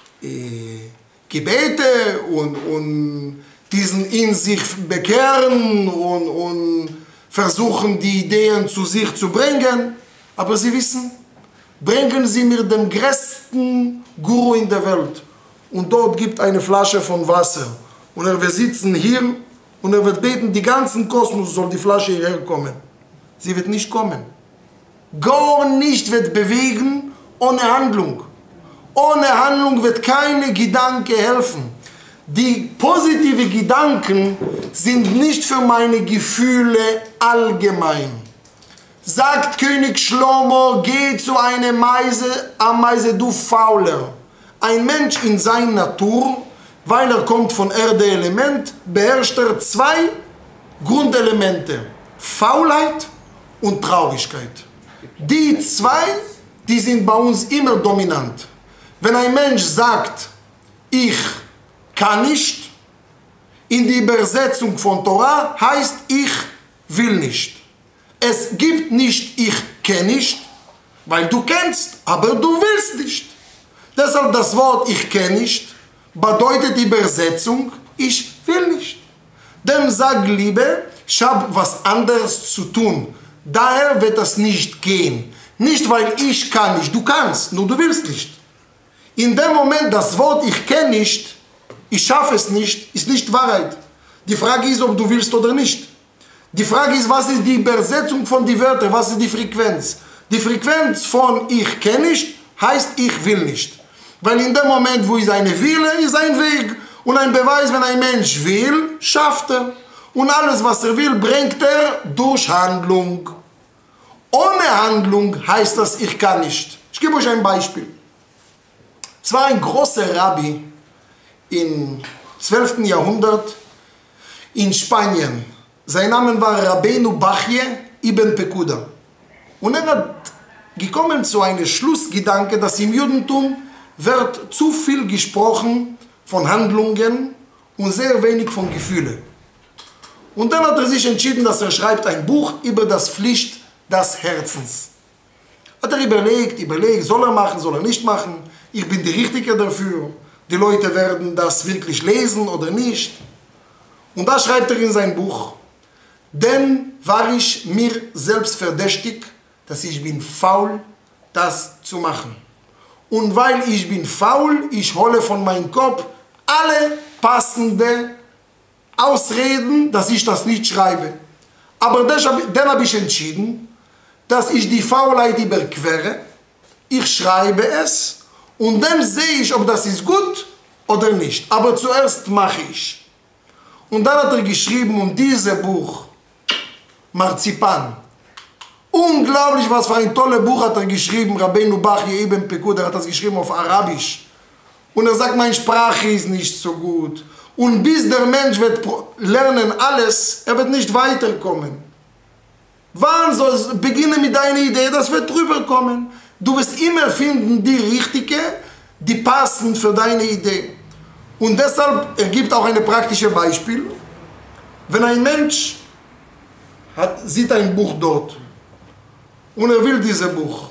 Gebete und, und diesen in sich bekehren und, und versuchen die Ideen zu sich zu bringen, aber sie wissen, bringen sie mir den größten Guru in der Welt und dort gibt eine Flasche von Wasser und er, wir sitzen hier und er wird beten, die ganzen Kosmos soll die Flasche hierher kommen. Sie wird nicht kommen. Gar nicht wird bewegen ohne Handlung. Ohne Handlung wird keine Gedanke helfen. Die positiven Gedanken sind nicht für meine Gefühle allgemein. Sagt König Schlomo, geh zu einer Meise, Ameise, du Fauler. Ein Mensch in seiner Natur, weil er kommt von Erdeelement, beherrscht er zwei Grundelemente. Faulheit und Traurigkeit. Die zwei, die sind bei uns immer dominant. Wenn ein Mensch sagt, ich kann nicht, in die Übersetzung von Torah heißt, ich will nicht. Es gibt nicht, ich kenne nicht, weil du kennst, aber du willst nicht. Deshalb das Wort, ich kenne nicht, bedeutet die Übersetzung, ich will nicht. Denn sag lieber, ich habe was anderes zu tun. Daher wird das nicht gehen. Nicht, weil ich kann nicht, du kannst, nur du willst nicht. In dem Moment, das Wort, ich kenne nicht, ich schaffe es nicht, ist nicht Wahrheit. Die Frage ist, ob du willst oder nicht. Die Frage ist, was ist die Übersetzung von den Wörtern, was ist die Frequenz? Die Frequenz von ich kenne nicht, heißt ich will nicht. Weil in dem Moment, wo ist eine Wille, ist ein Weg. Und ein Beweis, wenn ein Mensch will, schafft er. Und alles, was er will, bringt er durch Handlung. Ohne Handlung heißt das, ich kann nicht. Ich gebe euch ein Beispiel. Es war ein großer Rabbi im zwölften Jahrhundert in Spanien. Sein Name war Rabbeinu Bachye ibn Pekuda. Und er hat gekommen zu einem Schlussgedanke, dass im Judentum wird zu viel gesprochen von Handlungen und sehr wenig von Gefühlen. Und dann hat er sich entschieden, dass er schreibt ein Buch über das Pflicht des Herzens. Hat er überlegt, überlegt, soll er machen, soll er nicht machen? Ich bin der Richtige dafür. Die Leute werden das wirklich lesen oder nicht. Und da schreibt er in sein Buch, denn war ich mir selbst verdächtig, dass ich bin faul, das zu machen. Und weil ich bin faul, ich hole von meinem Kopf alle passenden Ausreden, dass ich das nicht schreibe. Aber dann habe ich entschieden, dass ich die Faulheit überquere, ich schreibe es und dann sehe ich, ob das ist gut oder nicht. Aber zuerst mache ich. Und dann hat er geschrieben um dieses Buch, Marzipan. Unglaublich, was für ein tolles Buch hat er geschrieben, Rabbeinu Bachye ibn Pekuda, er hat das geschrieben auf Arabisch. Und er sagt, meine Sprache ist nicht so gut. Und bis der Mensch wird lernen alles, er wird nicht weiterkommen. Wann soll es beginnen mit deiner Idee, das wird drüber kommen. Du wirst immer finden, die richtige, die passen für deine Idee. Und deshalb, er gibt auch ein praktisches Beispiel. Wenn ein Mensch hat, sieht ein Buch dort und er will dieses Buch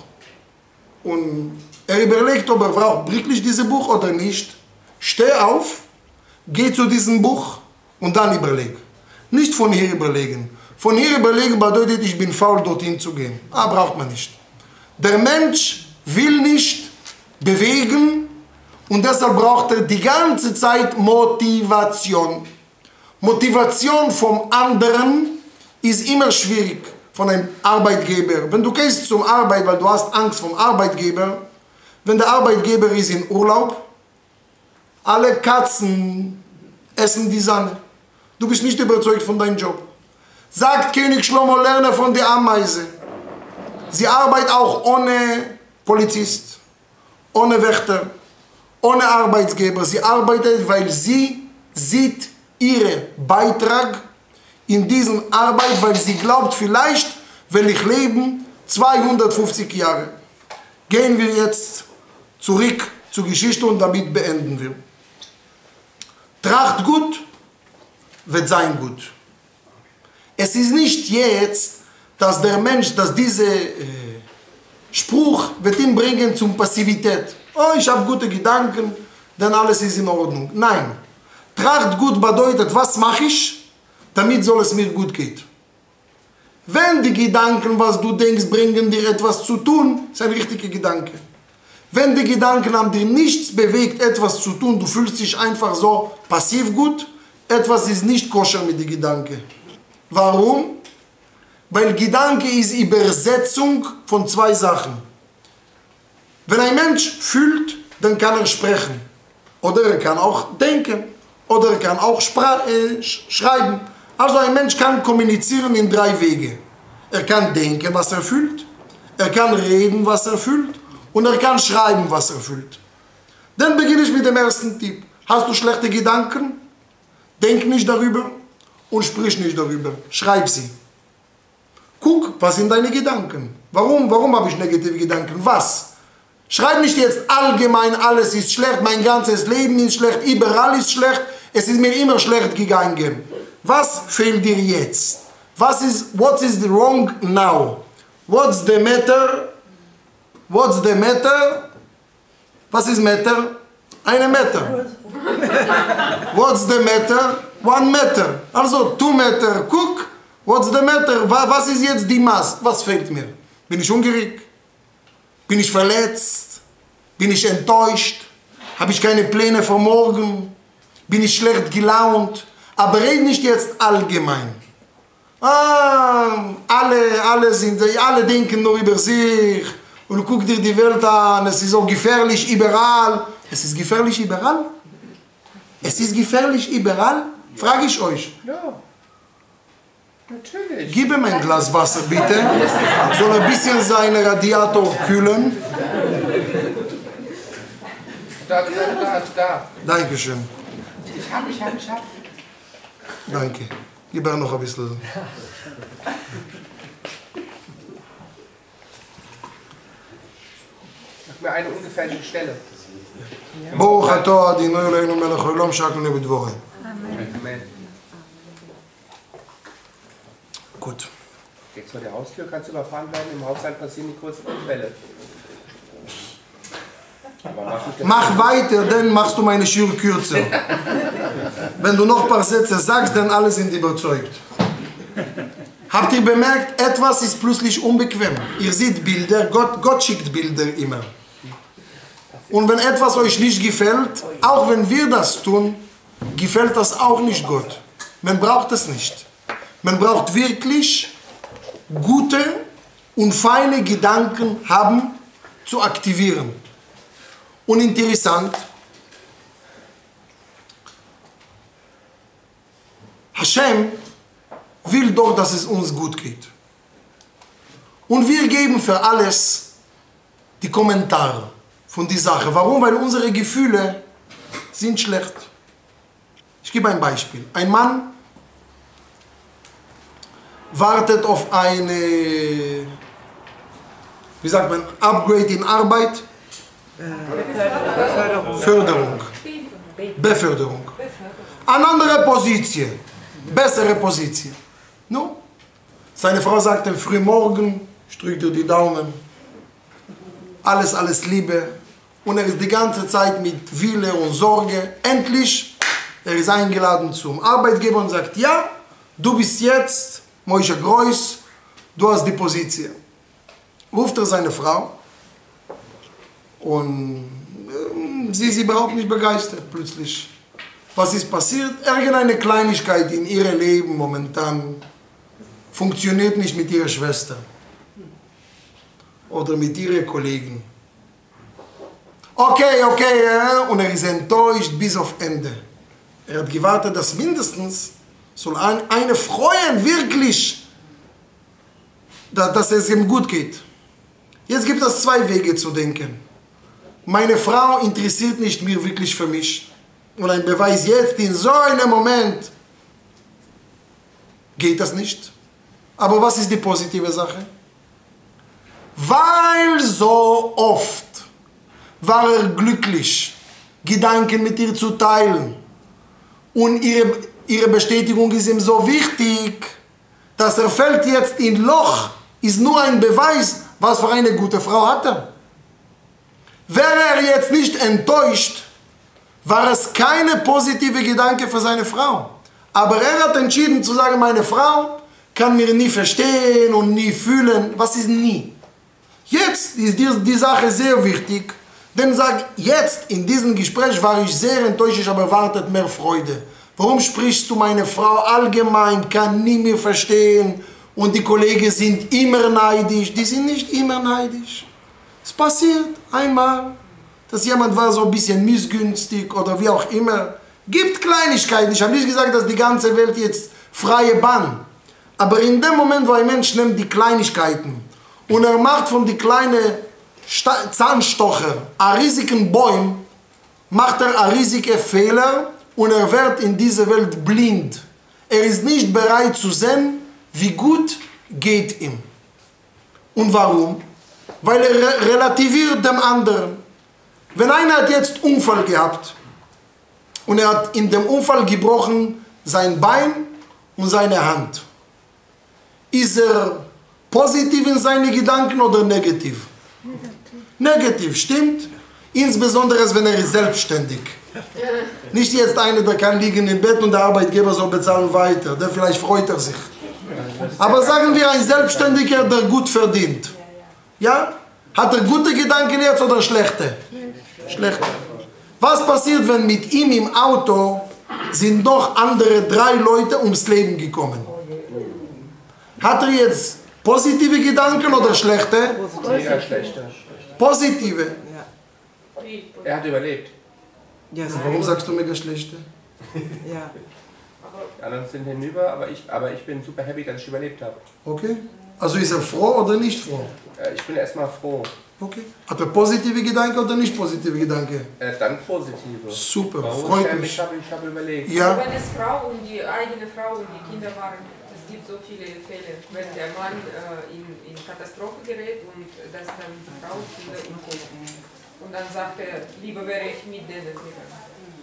und er überlegt, ob er braucht wirklich dieses Buch oder nicht, steh auf, geh zu diesem Buch und dann überleg. Nicht von hier überlegen. Von hier überlegen bedeutet, ich bin faul, dorthin zu gehen. Ah, braucht man nicht. Der Mensch will nicht bewegen und deshalb braucht er die ganze Zeit Motivation. Motivation vom anderen ist immer schwierig von einem Arbeitgeber. Wenn du gehst zum Arbeit, weil du hast Angst vom Arbeitgeber, wenn der Arbeitgeber ist in Urlaub, alle Katzen essen die Sahne. Du bist nicht überzeugt von deinem Job. Sagt König Schlomo, lerne von der Ameise. Sie arbeitet auch ohne Polizist, ohne Wächter, ohne Arbeitgeber. Sie arbeitet, weil sie sieht ihren Beitrag in dieser Arbeit, weil sie glaubt, vielleicht will ich leben zweihundertfünfzig Jahre. Gehen wir jetzt zurück zur Geschichte und damit beenden wir. Tracht gut, wird sein gut. Es ist nicht jetzt, dass der Mensch, dass dieser äh, Spruch wird ihn bringen zum Passivität. Oh, ich habe gute Gedanken, dann alles ist in Ordnung. Nein. Tracht gut bedeutet, was mache ich, damit soll es mir gut gehen. Wenn die Gedanken, was du denkst, bringen dir etwas zu tun, ist ein richtiger Gedanke. Wenn die Gedanken haben dir nichts bewegt, etwas zu tun, du fühlst dich einfach so passiv gut, etwas ist nicht koscher mit den Gedanken. Warum? Weil Gedanke ist Übersetzung von zwei Sachen. Wenn ein Mensch fühlt, dann kann er sprechen. Oder er kann auch denken. Oder er kann auch äh, schreiben. Also ein Mensch kann kommunizieren in drei Wege. Er kann denken, was er fühlt. Er kann reden, was er fühlt. Und er kann schreiben, was er fühlt. Dann beginne ich mit dem ersten Tipp. Hast du schlechte Gedanken? Denk nicht darüber und sprich nicht darüber. Schreib sie. Guck, was sind deine Gedanken? Warum? Warum habe ich negative Gedanken? Was? Schreib nicht jetzt allgemein, alles ist schlecht, mein ganzes Leben ist schlecht, überall ist schlecht, es ist mir immer schlecht gegangen. Was fehlt dir jetzt? Was ist, what is wrong now? What's the matter? What's the matter? Was ist matter? Eine Meter. What's the matter? One meter. Also two meter. Guck. What's the matter? Was ist jetzt die Maß? Was fehlt mir? Bin ich hungrig? Bin ich verletzt? Bin ich enttäuscht? Habe ich keine Pläne für morgen? Bin ich schlecht gelaunt? Aber red nicht jetzt allgemein. Ah, alle, alle, sind, alle denken nur über sich. Und du guckst dir die Welt an, es ist so gefährlich überall. Es ist gefährlich überall? Es ist gefährlich überall? Frage ich euch. Ja, natürlich. Gib ihm ein Glas Wasser, bitte. Soll ein bisschen seinen Radiator kühlen. Da, da, da, da. Dankeschön. Ich hab, ich hab, ich hab. Danke. Gib mir noch ein bisschen. Sag mir eine ungefährliche Stelle. ברוך אתה אדינו אלוהינו מלך העולם שהכנו בדברו. Amen. Gut. Jetzt vor der Haustür kannst du überfahren werden, im Haushalt passieren die kurzen Unfälle. Aber mach nicht das. Mach weiter, dann machst du meine Schuhe kürzer. Wenn du noch ein paar Sätze sagst, dann alle sind überzeugt. Habt ihr bemerkt, etwas ist plötzlich unbequem. Ihr seht Bilder, Gott, Gott schickt Bilder immer. Und wenn etwas euch nicht gefällt, auch wenn wir das tun, gefällt das auch nicht Gott. Man braucht es nicht. Man braucht wirklich gute und feine Gedanken haben, zu aktivieren. Und interessant, Hashem will doch, dass es uns gut geht. Und wir geben für alles die Kommentare von der Sache. Warum? Weil unsere Gefühle sind schlecht. Ich gebe ein Beispiel. Ein Mann wartet auf eine, wie sagt man, Upgrade in Arbeit. Beförderung. Förderung. Beförderung. Eine andere Position. Bessere Position. No? Seine Frau sagt ihm früh morgen, drückt ihr die Daumen. Alles, alles Liebe. Und er ist die ganze Zeit mit Wille und Sorge. Endlich, er ist eingeladen zum Arbeitgeber und sagt, ja, du bist jetzt Moshe Groß, du hast die Position. Ruft er seine Frau und äh, sie ist überhaupt nicht begeistert plötzlich. Was ist passiert? Irgendeine Kleinigkeit in ihrem Leben momentan funktioniert nicht mit ihrer Schwester oder mit ihren Kollegen. Okay, okay, äh, und er ist enttäuscht bis auf Ende. Er hat gewartet, dass mindestens soll ein, eine freuen, wirklich, dass, dass es ihm gut geht. Jetzt gibt es zwei Wege zu denken. Meine Frau interessiert nicht mehr wirklich für mich. Und ein Beweis jetzt, in so einem Moment, geht das nicht. Aber was ist die positive Sache? Weil so oft war er glücklich, Gedanken mit ihr zu teilen. Und ihre, ihre Bestätigung ist ihm so wichtig, dass er fällt jetzt in Loch, ist nur ein Beweis, was für eine gute Frau hat er. Wäre er jetzt nicht enttäuscht, war es keine positive Gedanke für seine Frau. Aber er hat entschieden zu sagen, meine Frau kann mir nie verstehen und nie fühlen. Was ist nie? Jetzt ist die, die Sache sehr wichtig, denn sag, jetzt in diesem Gespräch war ich sehr enttäuscht, ich habe erwartet mehr Freude. Warum sprichst du meine Frau allgemein, kann nie mehr verstehen und die Kollegen sind immer neidisch? Die sind nicht immer neidisch. Es passiert einmal, dass jemand war so ein bisschen missgünstig oder wie auch immer. Gibt Kleinigkeiten. Ich habe nicht gesagt, dass die ganze Welt jetzt freie Bahn. Aber in dem Moment, wo ein Mensch nimmt die Kleinigkeiten und er macht von die kleinen Zahnstocher einen riesigen Baum, macht er einen riesigen Fehler und er wird in dieser Welt blind. Er ist nicht bereit zu sehen, wie gut geht ihm. Und warum? Weil er relativiert dem anderen. Wenn einer hat jetzt einen Unfall gehabt und er hat in dem Unfall gebrochen sein Bein und seine Hand, ist er positiv in seine Gedanken oder negativ? Negativ, negativ, stimmt? Insbesondere wenn er ist selbstständig. Nicht jetzt einer, der kann liegen im Bett und der Arbeitgeber soll bezahlen weiter. Der vielleicht freut er sich. Aber sagen wir ein Selbstständiger, der gut verdient. Ja? Hat er gute Gedanken jetzt oder schlechte? Schlechte. Was passiert, wenn mit ihm im Auto sind noch andere drei Leute ums Leben gekommen? Hat er jetzt positive Gedanken oder schlechte? Mega schlechte. Positive. Er hat überlebt. Ja, Warum sagst du mega schlechte? Ja. Die anderen sind hinüber, aber ich, aber ich bin super happy, dass ich überlebt habe. Okay. Also ist er froh oder nicht froh? Äh, Ich bin erstmal froh. Okay. Hat er positive Gedanken oder nicht positive Gedanken? Äh, Dann positive. Super, Warum? freut ich mich. Ich habe ich hab überlebt. Ja. Wenn es Frau und die eigene Frau und die Kinder waren, es gibt so viele Fälle, wenn der Mann äh, in, in Katastrophe gerät und dass dann die Frau und Kinder im Koma. Und dann sagt er, lieber wäre ich mit denen gegangen.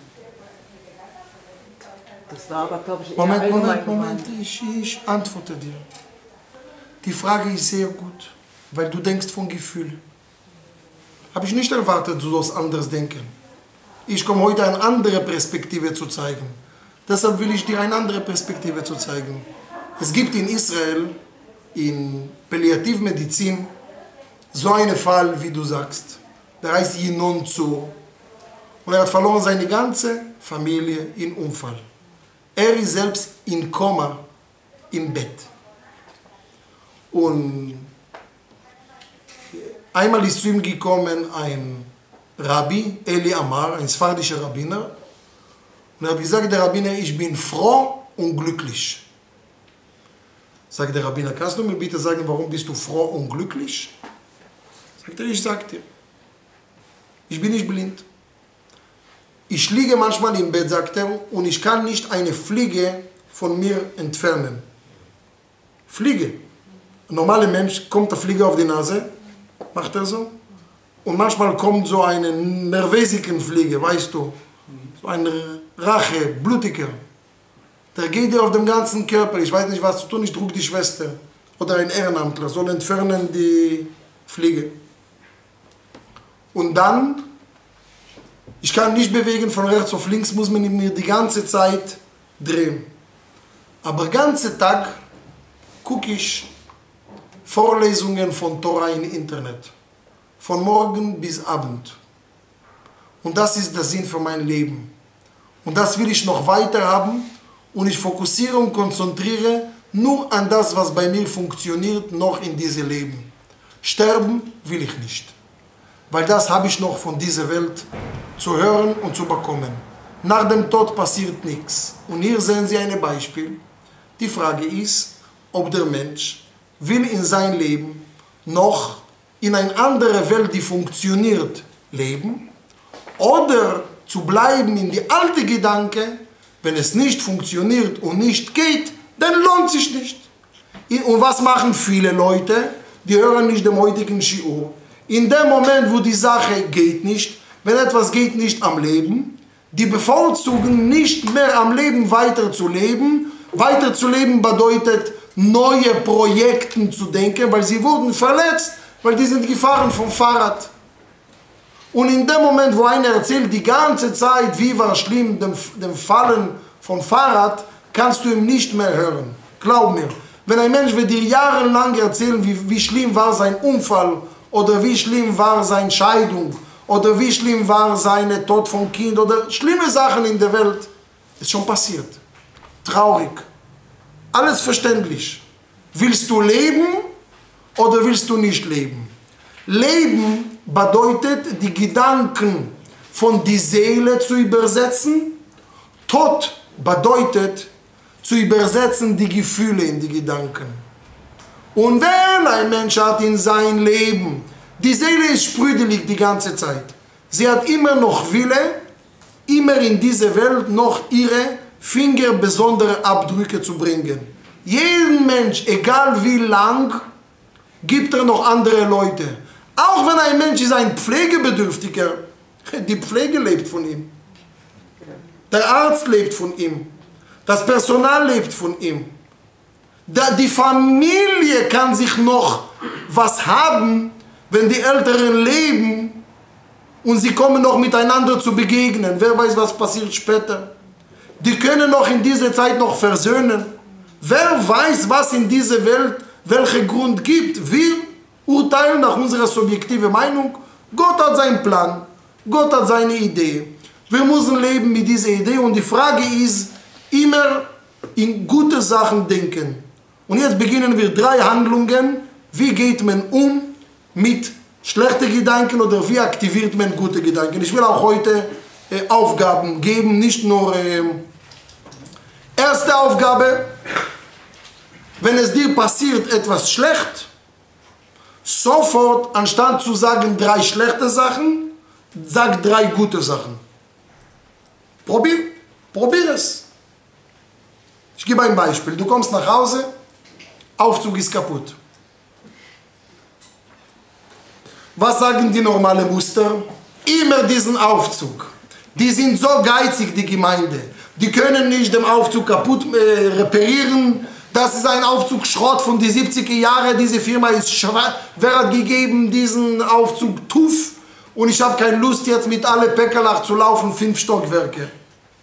Das war aber, glaube ich, eher Moment, allgemein Moment, Moment, gemeint. ich, ich antworte dir. Die Frage ist sehr gut, weil du denkst von Gefühl. Habe ich nicht erwartet, du sollst anders denken. Ich komme heute eine andere Perspektive zu zeigen. Deshalb will ich dir eine andere Perspektive zu zeigen. Es gibt in Israel, in Palliativmedizin, so einen Fall, wie du sagst. Der heißt Yinon Zur. Und er hat verloren seine ganze Familie im Unfall. Er ist selbst in Koma im Bett. Und einmal ist zu ihm gekommen ein Rabbi, Eli Amar, ein sfardischer Rabbiner. Und er hat gesagt, der Rabbiner, ich bin froh und glücklich. Sagt der Rabbiner, kannst du mir bitte sagen, warum bist du froh und glücklich? Sagt er, ich sag dir, ich bin nicht blind. Ich liege manchmal im Bett, sagt er, und ich kann nicht eine Fliege von mir entfernen. Fliege. Ein normaler Mensch kommt der Fliege auf die Nase, macht er so. Und manchmal kommt so eine nervösige Fliege, weißt du. So eine Rache, blutiger. Der geht dir auf dem ganzen Körper, ich weiß nicht was zu tun, ich trug die Schwester. Oder ein Ehrenamtler, soll entfernen die Fliege. Und dann, ich kann nicht bewegen, von rechts auf links muss man mir die ganze Zeit drehen. Aber den ganzen Tag gucke ich Vorlesungen von Torah im Internet. Von morgen bis Abend. Und das ist der Sinn für mein Leben. Und das will ich noch weiter haben. Und ich fokussiere und konzentriere nur an das, was bei mir funktioniert, noch in diesem Leben. Sterben will ich nicht. Weil das habe ich noch von dieser Welt zu hören und zu bekommen. Nach dem Tod passiert nichts. Und hier sehen Sie ein Beispiel. Die Frage ist, ob der Mensch will in sein Leben noch in eine andere Welt, die funktioniert, leben, oder zu bleiben in die alte Gedanke, wenn es nicht funktioniert und nicht geht, dann lohnt sich nicht. Und was machen viele Leute? Die hören nicht dem heutigen Shiur. in dem Moment, wo die Sache geht nicht, wenn etwas geht nicht am Leben, die bevorzugen nicht mehr am Leben weiterzuleben. Weiterzuleben bedeutet, neue Projekte zu denken, weil sie wurden verletzt, weil die sind gefahren vom Fahrrad. Und in dem Moment, wo einer erzählt die ganze Zeit, wie war schlimm dem, dem Fallen vom Fahrrad, kannst du ihm nicht mehr hören. Glaub mir, wenn ein Mensch wird dir jahrelang erzählen, wie, wie schlimm war sein Unfall oder wie schlimm war seine Scheidung oder wie schlimm war sein Tod vom Kind oder schlimme Sachen in der Welt, ist schon passiert. Traurig. Alles verständlich. Willst du leben oder willst du nicht leben? Leben bedeutet, die Gedanken von die Seele zu übersetzen. Tod bedeutet, zu übersetzen die Gefühle in die Gedanken. Und wenn ein Mensch hat in sein Leben, die Seele ist sprüdelig die ganze Zeit. Sie hat immer noch Wille, immer in diese Welt noch ihre Finger besondere Abdrücke zu bringen. Jeden Mensch, egal wie lang, gibt er noch andere Leute. Auch wenn ein Mensch ist ein Pflegebedürftiger, die Pflege lebt von ihm. Der Arzt lebt von ihm. Das Personal lebt von ihm. Die Familie kann sich noch was haben, wenn die Älteren leben und sie kommen noch miteinander zu begegnen. Wer weiß, was passiert später. Die können noch in dieser Zeit noch versöhnen. Wer weiß, was in dieser Welt, welchen Grund gibt. Wir urteilen nach unserer subjektiven Meinung. Gott hat seinen Plan. Gott hat seine Idee. Wir müssen leben mit dieser Idee und die Frage ist, immer in gute Sachen denken. Und jetzt beginnen wir drei Handlungen. Wie geht man um mit schlechten Gedanken oder wie aktiviert man gute Gedanken? Ich will auch heute äh, Aufgaben geben, nicht nur... Äh, erste Aufgabe, wenn es dir passiert etwas schlecht, sofort, anstatt zu sagen drei schlechte Sachen, sag drei gute Sachen. Probier, probier es. Ich gebe ein Beispiel. Du kommst nach Hause, Aufzug ist kaputt. Was sagen die normalen Muster? Immer diesen Aufzug. Die sind so geizig, die Gemeinde. Die können nicht den Aufzug kaputt äh, reparieren. Das ist ein Aufzug Schrott von den siebziger Jahren. Diese Firma ist schwach. Wer hat gegeben diesen Aufzug T U F? Und ich habe keine Lust jetzt mit alle Päckerlach zu laufen, fünf Stockwerke.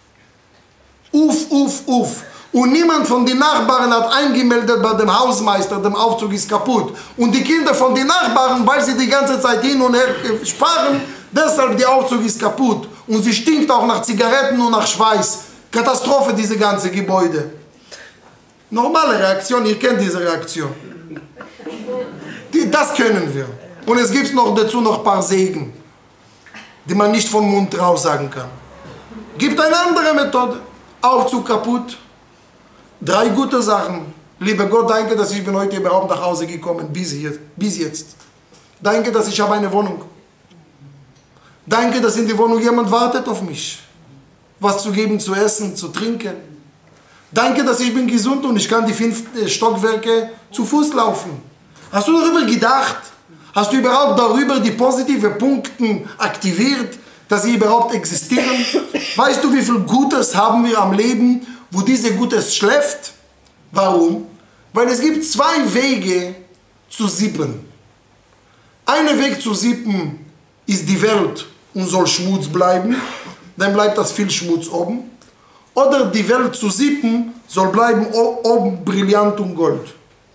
Uff, uff, uff. Und niemand von den Nachbarn hat eingemeldet bei dem Hausmeister, der Aufzug ist kaputt. Und die Kinder von den Nachbarn, weil sie die ganze Zeit hin und her sparen, deshalb der Aufzug ist kaputt. Und sie stinkt auch nach Zigaretten und nach Schweiß. Katastrophe, diese ganze Gebäude. Normale Reaktion, ihr kennt diese Reaktion. Die, das können wir. Und es gibt noch dazu noch ein paar Segen, die man nicht vom Mund raus sagen kann. Gibt eine andere Methode. Aufzug kaputt. Drei gute Sachen. Lieber Gott, danke, dass ich bin heute überhaupt nach Hause gekommen, bis jetzt. Bis jetzt. Danke, dass ich habe eine Wohnung. Danke, dass in der Wohnung jemand wartet auf mich. Was zu geben, zu essen, zu trinken. Danke, dass ich bin gesund und ich kann die fünf Stockwerke zu Fuß laufen. Hast du darüber gedacht? Hast du überhaupt darüber die positiven Punkte aktiviert, dass sie überhaupt existieren? Weißt du, wie viel Gutes haben wir am Leben, wo diese Gutes schläft? Warum? Weil es gibt zwei Wege zu sippen. Ein Weg zu sippen ist die Welt und soll Schmutz bleiben. Dann bleibt das viel Schmutz oben. Oder die Welt zu sippen soll bleiben oben Brillant und Gold.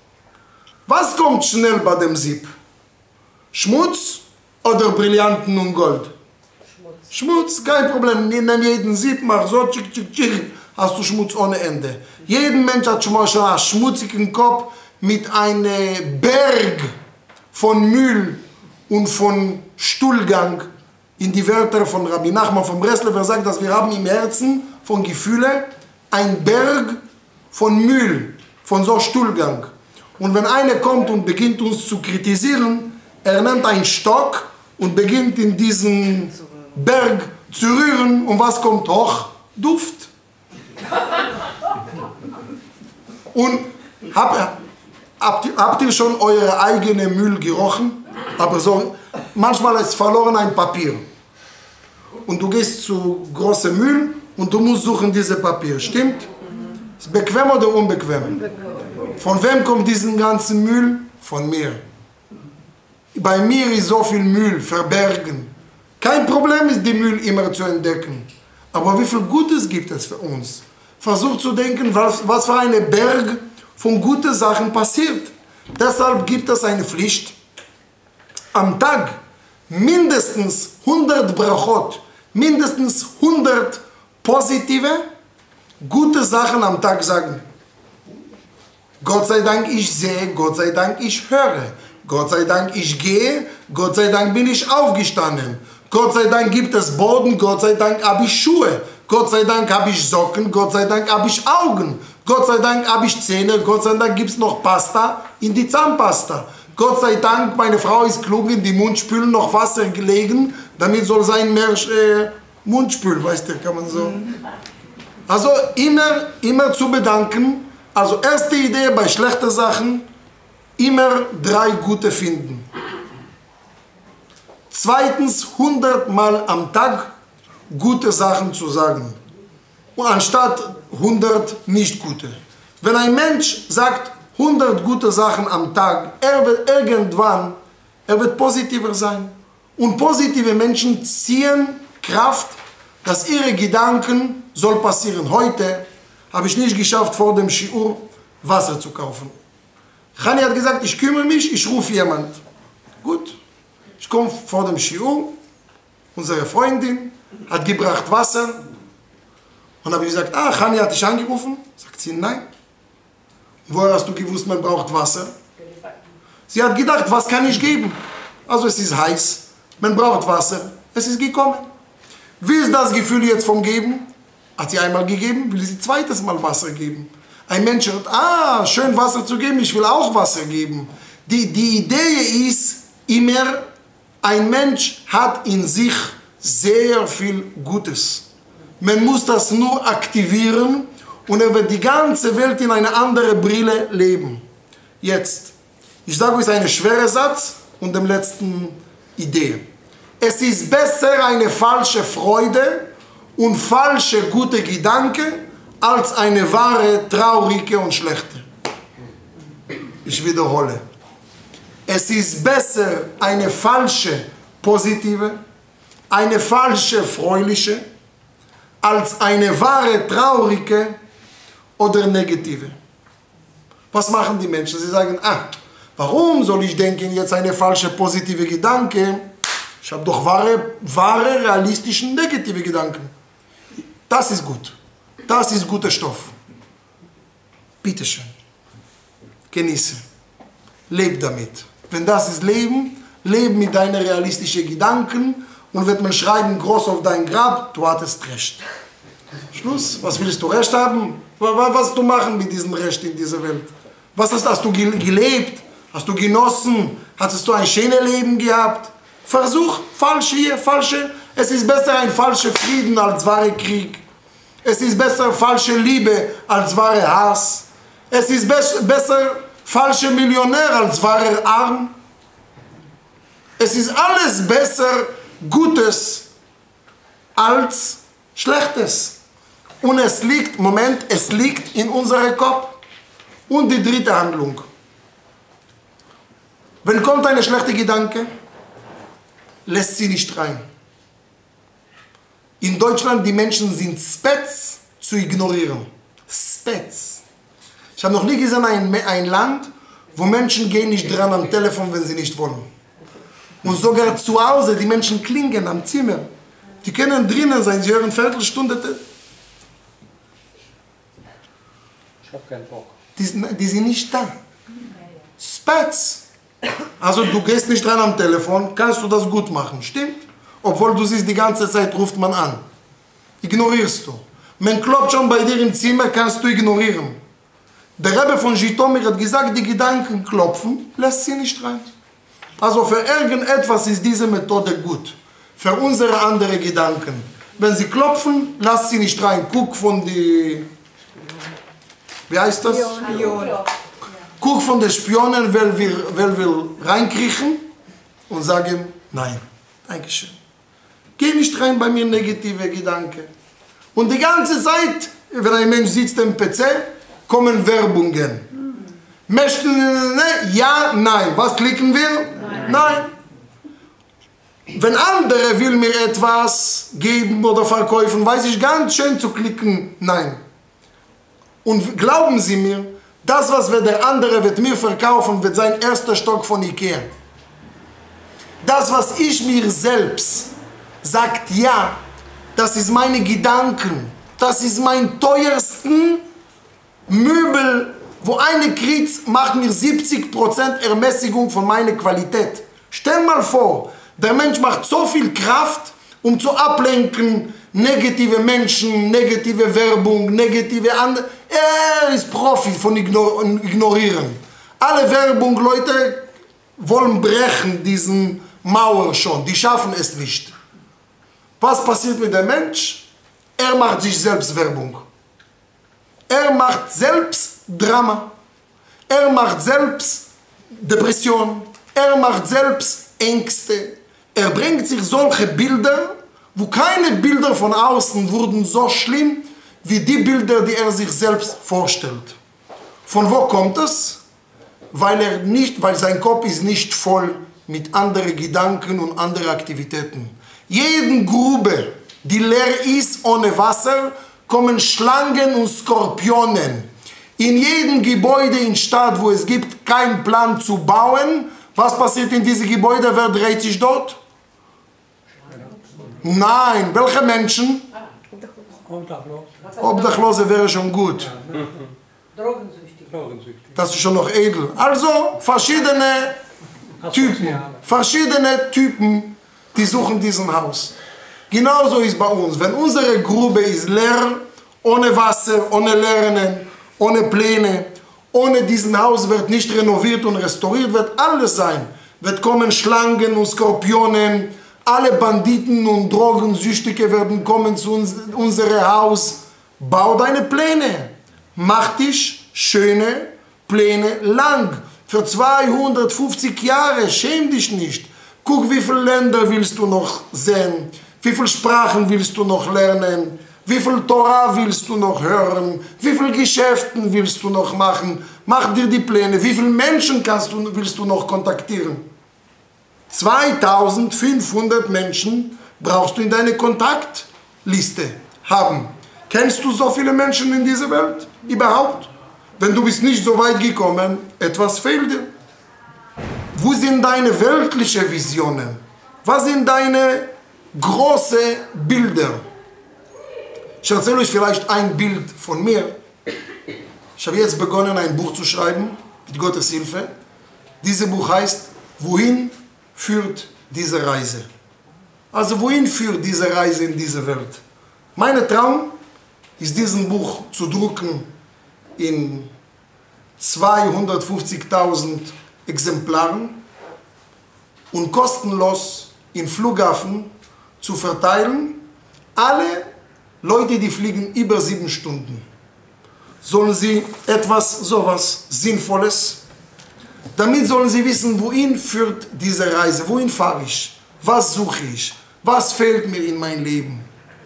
Was kommt schnell bei dem Sieb? Schmutz oder Brillanten und Gold? Schmutz. Schmutz, kein Problem. Nimm jeden Sieb, mach so, tschick, tschick, tschick, hast du Schmutz ohne Ende. Jeden Mensch hat schon mal schon einen schmutzigen Kopf mit einem Berg von Müll und von Stuhlgang. In die Wörter von Rabbi Nachman von Breslau sagt, dass wir haben im Herzen von Gefühlen ein Berg von Müll, von so Stuhlgang. Und wenn einer kommt und beginnt uns zu kritisieren, er nimmt einen Stock und beginnt in diesen Berg zu rühren. Und was kommt hoch? Duft. Und habt, habt, habt ihr schon eure eigene Müll gerochen? Aber so, manchmal ist verloren ein Papier. Und du gehst zu großem Müll und du musst suchen dieses Papier. Stimmt? Ist bequem oder unbequem? Von wem kommt diesen ganzen Müll? Von mir. Bei mir ist so viel Müll verbergen. Kein Problem ist, die Müll immer zu entdecken. Aber wie viel Gutes gibt es für uns? Versuch zu denken, was, was für ein Berg von guten Sachen passiert. Deshalb gibt es eine Pflicht, am Tag mindestens hundert Brachot, mindestens hundert positive, gute Sachen am Tag sagen. Gott sei Dank ich sehe, Gott sei Dank ich höre, Gott sei Dank ich gehe, Gott sei Dank bin ich aufgestanden, Gott sei Dank gibt es Boden, Gott sei Dank habe ich Schuhe, Gott sei Dank habe ich Socken, Gott sei Dank habe ich Augen, Gott sei Dank habe ich Zähne, Gott sei Dank gibt es noch Pasta in die Zahnpasta. Gott sei Dank, meine Frau ist klug, in die Mundspülen noch Wasser gelegen, damit soll sein mehr äh, Mundspül, weißt du, kann man so. Also immer, immer zu bedanken. Also erste Idee bei schlechten Sachen, immer drei gute finden. Zweitens, hundert Mal am Tag gute Sachen zu sagen. Und anstatt hundert nicht gute. Wenn ein Mensch sagt hundert gute Sachen am Tag, er wird irgendwann, er wird positiver sein. Und positive Menschen ziehen Kraft, dass ihre Gedanken soll passieren. Heute habe ich nicht geschafft, vor dem Shiur Wasser zu kaufen. Chani hat gesagt, ich kümmere mich, ich rufe jemand. Gut, ich komme vor dem Shiur, unsere Freundin hat gebracht Wasser. Und habe ich gesagt, ah, Chani hat dich angerufen? Sagt sie, nein. Woher hast du gewusst, man braucht Wasser? Sie hat gedacht, was kann ich geben? Also es ist heiß, man braucht Wasser, es ist gekommen. Wie ist das Gefühl jetzt vom Geben? Hat sie einmal gegeben, will sie zweites Mal Wasser geben. Ein Mensch hört, ah, schön Wasser zu geben, ich will auch Wasser geben. Die, die Idee ist immer, ein Mensch hat in sich sehr viel Gutes. Man muss das nur aktivieren und er wird die ganze Welt in eine andere Brille leben. Jetzt, ich sage euch einen schweren Satz und den letzten Idee. Es ist besser eine falsche Freude und falsche gute Gedanken als eine wahre traurige und schlechte. Ich wiederhole. Es ist besser eine falsche positive, eine falsche freuliche als eine wahre traurige oder negative. Was machen die Menschen? Sie sagen, ah, warum soll ich denken jetzt eine falsche positive Gedanke? Ich habe doch wahre, wahre, realistische, negative Gedanken. Das ist gut. Das ist guter Stoff. Bitteschön. Genieße. Leb damit. Wenn das ist Leben, leb mit deinen realistischen Gedanken und wird man schreiben groß auf dein Grab, du hattest Recht. Schluss. Was willst du Recht haben? Was willst du machen mit diesem Recht in dieser Welt? Was hast, hast du gelebt? Hast du genossen? Hattest du ein schönes Leben gehabt? Versuch, falsch hier, falsche. Es ist besser ein falscher Frieden als wahre Krieg. Es ist besser falsche Liebe als wahre Hass. Es ist be besser falscher Millionär als wahrer Arm. Es ist alles besser Gutes als Schlechtes. Und es liegt, Moment, es liegt in unserem Kopf. Und die dritte Handlung. Wenn kommt eine schlechte Gedanke, lässt sie nicht rein. In Deutschland, die Menschen sind spitz zu ignorieren. Spitz. Ich habe noch nie gesehen ein, ein Land, wo Menschen gehen nicht dran am Telefon, wenn sie nicht wollen. Und sogar zu Hause, die Menschen klingeln am Zimmer. Die können drinnen sein, sie hören eine Viertelstunde. Ich habe keinen Bock. Die, die sind nicht da. Spitz. Also du gehst nicht dran am Telefon, kannst du das gut machen, stimmt? Obwohl du siehst, die ganze Zeit ruft man an. Ignorierst du. Man klopft schon bei dir im Zimmer, kannst du ignorieren. Der Rebbe von Zhytomyr hat gesagt, die Gedanken klopfen, lässt sie nicht rein. Also für irgendetwas ist diese Methode gut. Für unsere anderen Gedanken. Wenn sie klopfen, lass sie nicht rein. Guck von die... Wie heißt das? Spion. Guck von den Spionen, wer will, wer will reinkriechen und sagen, Nein, Dankeschön. Geh nicht rein bei mir negative Gedanken. Und die ganze Zeit, wenn ein Mensch sitzt am P C, kommen Werbungen. Möchten ne? Ja, nein. Was klicken wir? Nein. Nein. Wenn andere will mir etwas geben oder verkaufen, weiß ich ganz schön zu klicken, nein. Und glauben Sie mir, das, was der andere wird mir verkaufen, wird sein erster Stock von Ikea. Das, was ich mir selbst sagt, ja, das ist meine Gedanken, das ist mein teuersten Möbel, wo eine Kritz macht mir siebzig Prozent Ermäßigung von meiner Qualität. Stell mal vor, der Mensch macht so viel Kraft, um zu ablenken, negative Menschen, negative Werbung, negative andere. Er ist Profi von Ignorieren. Alle Werbung, Leute, wollen brechen diesen Mauer schon. Die schaffen es nicht. Was passiert mit dem Mensch? Er macht sich selbst Werbung. Er macht selbst Drama. Er macht selbst Depression. Er macht selbst Ängste. Er bringt sich solche Bilder, wo keine Bilder von außen wurden so schlimm, wie die Bilder, die er sich selbst vorstellt. Von wo kommt es? Weil, er nicht, weil sein Kopf ist nicht voll mit anderen Gedanken und anderen Aktivitäten. Jede Grube, die leer ist ohne Wasser, kommen Schlangen und Skorpionen. In jedem Gebäude in der Stadt, wo es gibt keinen Plan zu bauen, was passiert in diesem Gebäude? Wer dreht sich dort? Nein, welche Menschen? Obdachlos. Obdachlose wäre schon gut. Drogensüchtig. Das ist schon noch edel. Also verschiedene Typen, verschiedene Typen, die suchen diesen Haus. Genauso ist bei uns. Wenn unsere Grube ist leer, ohne Wasser, ohne Lernen, ohne Pläne, ohne diesen Haus wird nicht renoviert und restauriert, wird alles sein. Wird kommen Schlangen und Skorpionen, alle Banditen und Drogensüchtige werden kommen zu uns, unserem Haus. Bau deine Pläne. Mach dich schöne Pläne lang. Für zweihundertfünfzig Jahre. Schäm dich nicht. Guck, wie viele Länder willst du noch sehen. Wie viele Sprachen willst du noch lernen. Wie viel Torah willst du noch hören. Wie viele Geschäfte willst du noch machen. Mach dir die Pläne. Wie viele Menschen kannst du, willst du noch kontaktieren. zweitausendfünfhundert Menschen brauchst du in deine Kontaktliste haben. Kennst du so viele Menschen in dieser Welt? Überhaupt? Wenn du bist nicht so weit gekommen, etwas fehlt dir. Wo sind deine weltlichen Visionen? Was sind deine großen Bilder? Ich erzähle euch vielleicht ein Bild von mir. Ich habe jetzt begonnen, ein Buch zu schreiben, mit Gottes Hilfe. Dieses Buch heißt, wohin führt diese Reise? Also wohin führt diese Reise in diese Welt? Mein Traum ist, dieses Buch zu drucken in zweihundertfünfzigtausend Exemplaren und kostenlos im Flughafen zu verteilen. Alle Leute, die fliegen über sieben Stunden, sollen sie etwas, sowas Sinnvolles, damit sollen sie wissen, wohin führt diese Reise, wohin fahre ich, was suche ich, was fehlt mir in mein Leben.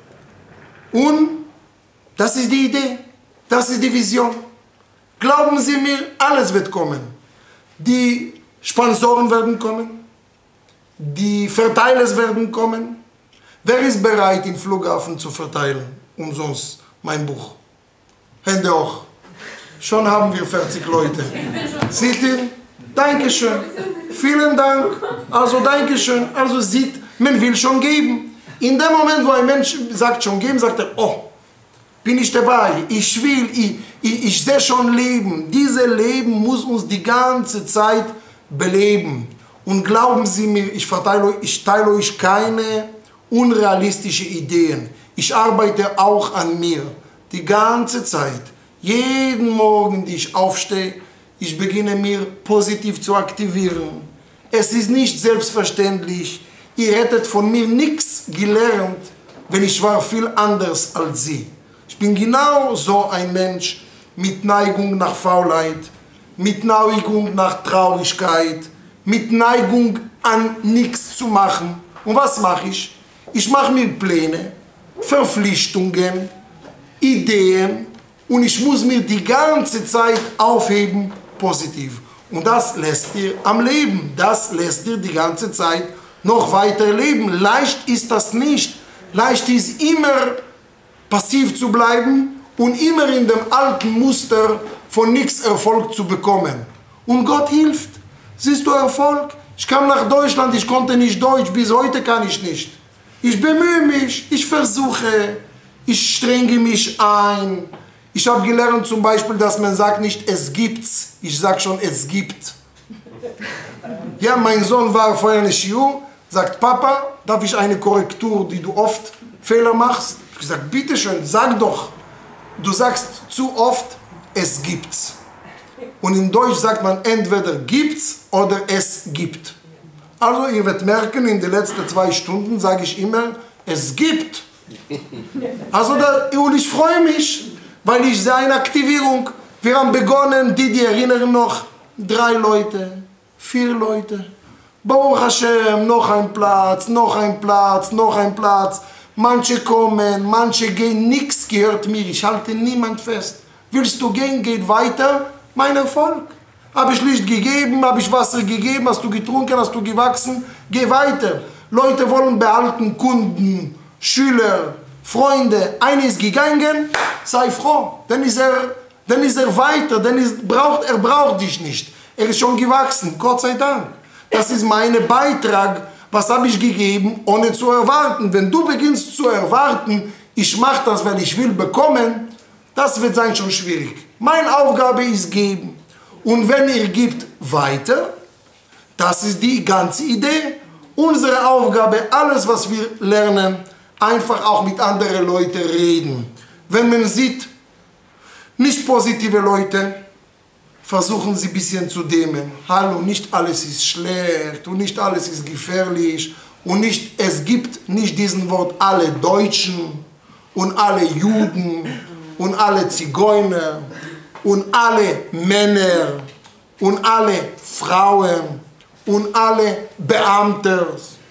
Und das ist die Idee, das ist die Vision. Glauben Sie mir, alles wird kommen. Die Sponsoren werden kommen, die Verteiler werden kommen. Wer ist bereit, im Flughafen zu verteilen, umsonst mein Buch? Hände hoch. Schon haben wir vierzig Leute. Seht ihr? Dankeschön. Vielen Dank. Also Dankeschön. Also sieht, man will schon geben. In dem Moment, wo ein Mensch sagt schon geben, sagt er, oh, bin ich dabei, ich will, ich, ich, ich sehe schon Leben. Dieses Leben muss uns die ganze Zeit beleben. Und glauben Sie mir, ich, verteile, ich teile euch keine unrealistischen Ideen. Ich arbeite auch an mir, die ganze Zeit. Jeden Morgen, die ich aufstehe, ich beginne mir positiv zu aktivieren. Es ist nicht selbstverständlich. Ihr hättet von mir nichts gelernt, wenn ich war viel anders als Sie. Ich bin genau so ein Mensch mit Neigung nach Faulheit, mit Neigung nach Traurigkeit, mit Neigung an nichts zu machen. Und was mache ich? Ich mache mir Pläne, Verpflichtungen, Ideen und ich muss mir die ganze Zeit aufheben, positiv. Und das lässt dir am Leben, das lässt dir die ganze Zeit noch weiter leben. Leicht ist das nicht. Leicht ist immer passiv zu bleiben und immer in dem alten Muster von nichts Erfolg zu bekommen. Und Gott hilft. Siehst du Erfolg? Ich kam nach Deutschland, ich konnte nicht Deutsch, bis heute kann ich nicht. Ich bemühe mich, ich versuche, ich strenge mich ein. Ich habe gelernt zum Beispiel, dass man sagt nicht, es gibt's, ich sage schon, es gibt. Ja, mein Sohn war vorher in der Shiur, sagt, Papa, darf ich eine Korrektur, die du oft Fehler machst? Ich habe gesagt, bitteschön, sag doch. Du sagst zu oft, es gibt's. Und in Deutsch sagt man entweder gibt's oder es gibt. Also ihr werdet merken, in den letzten zwei Stunden sage ich immer, es gibt. Also da, und ich freue mich, weil ich sehe eine Aktivierung. Wir haben begonnen, die, die erinnern noch, drei Leute, vier Leute. Baruch Hashem, noch ein Platz, noch ein Platz, noch ein Platz. Manche kommen, manche gehen, nichts gehört mir, ich halte niemand fest. Willst du gehen, geht weiter, mein Erfolg. Habe ich Licht gegeben, habe ich Wasser gegeben, hast du getrunken, hast du gewachsen, geh weiter. Leute wollen behalten, Kunden, Schüler, Freunde, einer ist gegangen, sei froh, dann ist er, dann ist er weiter, dann ist, braucht, er braucht dich nicht. Er ist schon gewachsen, Gott sei Dank. Das ist mein Beitrag, was habe ich gegeben, ohne zu erwarten. Wenn du beginnst zu erwarten, ich mache das, weil ich will bekommen, das wird sein schon schwierig. Meine Aufgabe ist geben. Und wenn ihr gibt, weiter, das ist die ganze Idee. Unsere Aufgabe, alles was wir lernen, einfach auch mit anderen Leuten reden. Wenn man sieht, nicht positive Leute, versuchen sie ein bisschen zu dämmen. Hallo, nicht alles ist schlecht und nicht alles ist gefährlich und nicht, es gibt nicht diesen Wort alle Deutschen und alle Juden und alle Zigeuner und alle Männer und alle Frauen und alle Beamte.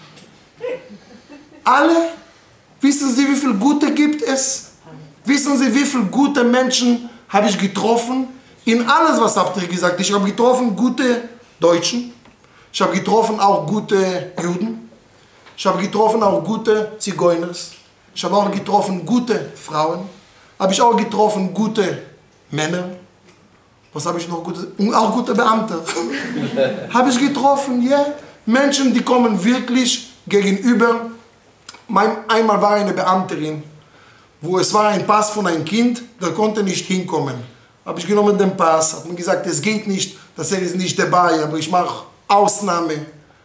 Alle? Wissen Sie, wie viele Gute gibt es? Wissen Sie, wie viele gute Menschen habe ich getroffen? In alles, was habt ihr gesagt? Ich habe getroffen gute Deutschen. Ich habe getroffen auch gute Juden. Ich habe getroffen auch gute Zigeuner. Ich habe auch getroffen gute Frauen. Habe ich auch getroffen gute Männer. Was habe ich noch gute? Und auch gute Beamte. Habe ich getroffen, ja. Yeah. Menschen, die kommen wirklich gegenüber. Einmal war eine Beamterin, wo es war ein Pass von einem Kind, der konnte nicht hinkommen. Habe ich genommen den Pass, habe mir gesagt, es geht nicht, dass er ist nicht dabei, aber ich mache Ausnahme.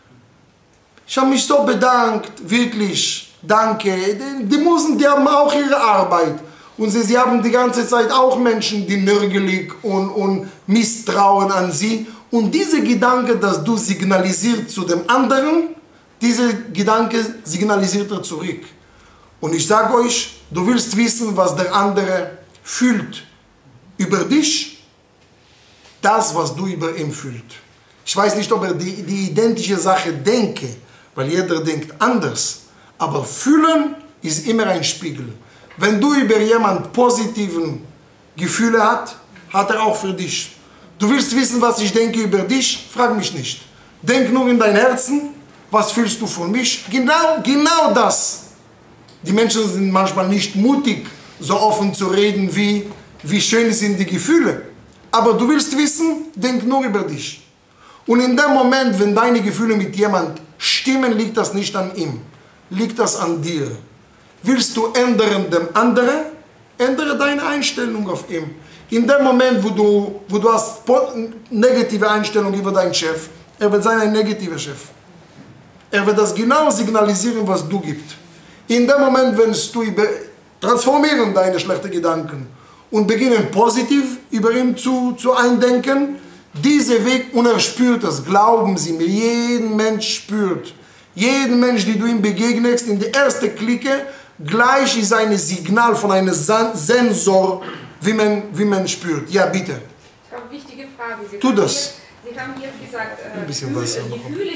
Ich habe mich so bedankt, wirklich, danke. Die, die, müssen, die haben auch ihre Arbeit. Und sie, sie haben die ganze Zeit auch Menschen, die nörgelig und, und misstrauen an sie. Und diese Gedanke, dass du signalisierst zu dem anderen, diese Gedanke signalisiert er zurück. Und ich sage euch, du willst wissen, was der andere fühlt über dich, das, was du über ihn fühlst. Ich weiß nicht, ob er die, die identische Sache denke, weil jeder denkt anders. Aber fühlen ist immer ein Spiegel. Wenn du über jemanden positiven Gefühle hast, hat er auch für dich. Du willst wissen, was ich denke über dich? Frag mich nicht. Denk nur in dein Herzen, was fühlst du von mich? Genau, genau das. Die Menschen sind manchmal nicht mutig, so offen zu reden, wie, wie schön sind die Gefühle. Aber du willst wissen, denk nur über dich. Und in dem Moment, wenn deine Gefühle mit jemandem stimmen, liegt das nicht an ihm. Liegt das an dir. Willst du ändern dem anderen, ändere deine Einstellung auf ihm. In dem Moment, wo du, wo du hast negative Einstellung über deinen Chef, er wird sein ein negativer Chef. Er wird das genau signalisieren, was du gibst. In dem Moment, wenn du über, transformieren deine schlechten Gedanken und beginnen positiv über ihn zu, zu eindenken, dieser Weg, und er spürt das, glauben Sie mir, jeden Mensch spürt. Jeden Mensch, den du ihm begegnest, in der ersten Clique, gleich ist ein Signal von einem Sensor, wie man, wie man spürt. Ja, bitte. Ich habe eine wichtige Frage. Sie Tu das. Hier, Sie haben jetzt gesagt, äh, Ein bisschen Gefühle, Wasser. Gefühle sind immer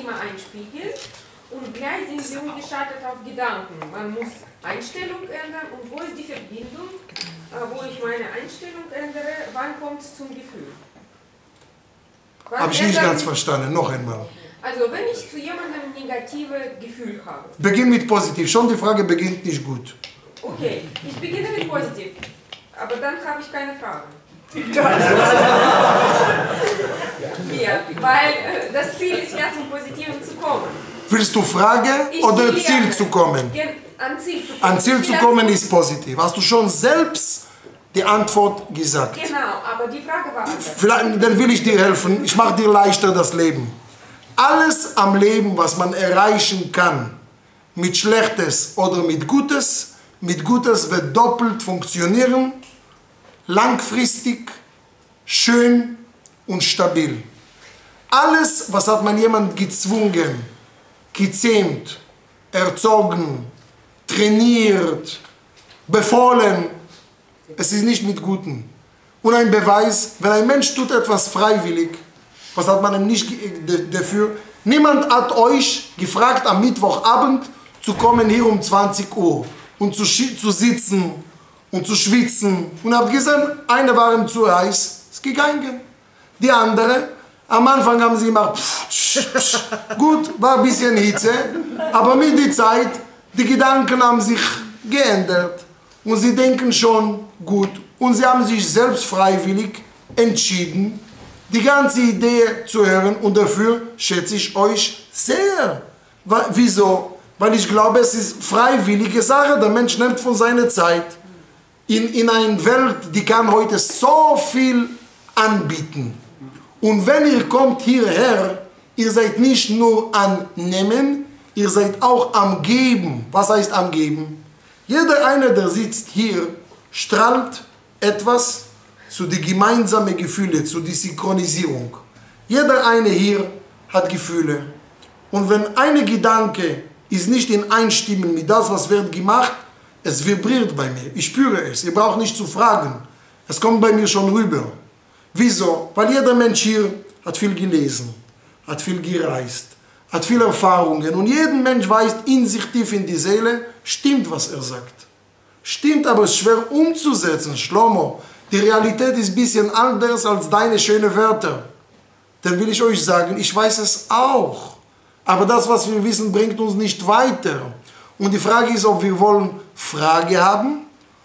immer ein Spiegel und gleich sind sie umgeschaltet auf Gedanken. Man muss Einstellung ändern und wo ist die Verbindung, wo ich meine Einstellung ändere, wann kommt es zum Gefühl? Habe ich nicht ganz verstanden, noch einmal. Also wenn ich zu jemandem ein negatives Gefühl habe. Beginn mit positiv, schon die Frage beginnt nicht gut. Okay, ich beginne mit positiv, aber dann habe ich keine Fragen. Ja, weil äh, das Ziel ist ja zum Positiven zu kommen. Willst du Frage Ich oder will Ziel ja, zu kommen? Gen an Ziel zu kommen. An Ziel zu kommen ist positiv. Hast du schon selbst die Antwort gesagt? Genau, aber die Frage war anders. Vielleicht, dann will ich dir helfen. Ich mache dir leichter das Leben. Alles am Leben, was man erreichen kann, mit Schlechtes oder mit Gutes, mit Gutes wird doppelt funktionieren, langfristig, schön und stabil. Alles, was hat man jemand gezwungen, gezähmt, erzogen, trainiert, befohlen, es ist nicht mit Guten. Und ein Beweis, wenn ein Mensch tut etwas freiwillig, was hat man ihm nicht dafür? Niemand hat euch gefragt, am Mittwochabend zu kommen hier um zwanzig Uhr und zu, zu sitzen und zu schwitzen. Und habt gesehen, eine war ihm zu heiß, es ging eingehen. Die andere, am Anfang haben sie gemacht, pff, pff, pff. Gut, war ein bisschen Hitze, aber mit der Zeit, die Gedanken haben sich geändert und sie denken schon gut. Und sie haben sich selbst freiwillig entschieden, die ganze Idee zu hören und dafür schätze ich euch sehr. Wieso? Weil ich glaube, es ist freiwillige Sache. Der Mensch nimmt von seiner Zeit in, in eine Welt, die kann heute so viel anbieten. Und wenn ihr kommt hierher, ihr seid nicht nur am Nehmen, ihr seid auch am Geben. Was heißt am Geben? Jeder eine, der sitzt hier, strahlt etwas zu den gemeinsamen Gefühlen, zu der Synchronisierung. Jeder eine hier hat Gefühle. Und wenn ein Gedanke ist nicht in Einstimmen mit das, was wird gemacht, es vibriert bei mir. Ich spüre es. Ihr braucht nicht zu fragen. Es kommt bei mir schon rüber. Wieso? Weil jeder Mensch hier hat viel gelesen, hat viel gereist, hat viele Erfahrungen. Und jeder Mensch weiß in sich tief in die Seele, stimmt, was er sagt. Stimmt, aber es ist schwer umzusetzen. Shlomo, die Realität ist ein bisschen anders als deine schönen Wörter. Dann will ich euch sagen, ich weiß es auch. Aber das, was wir wissen, bringt uns nicht weiter. Und die Frage ist, ob wir wollen Frage haben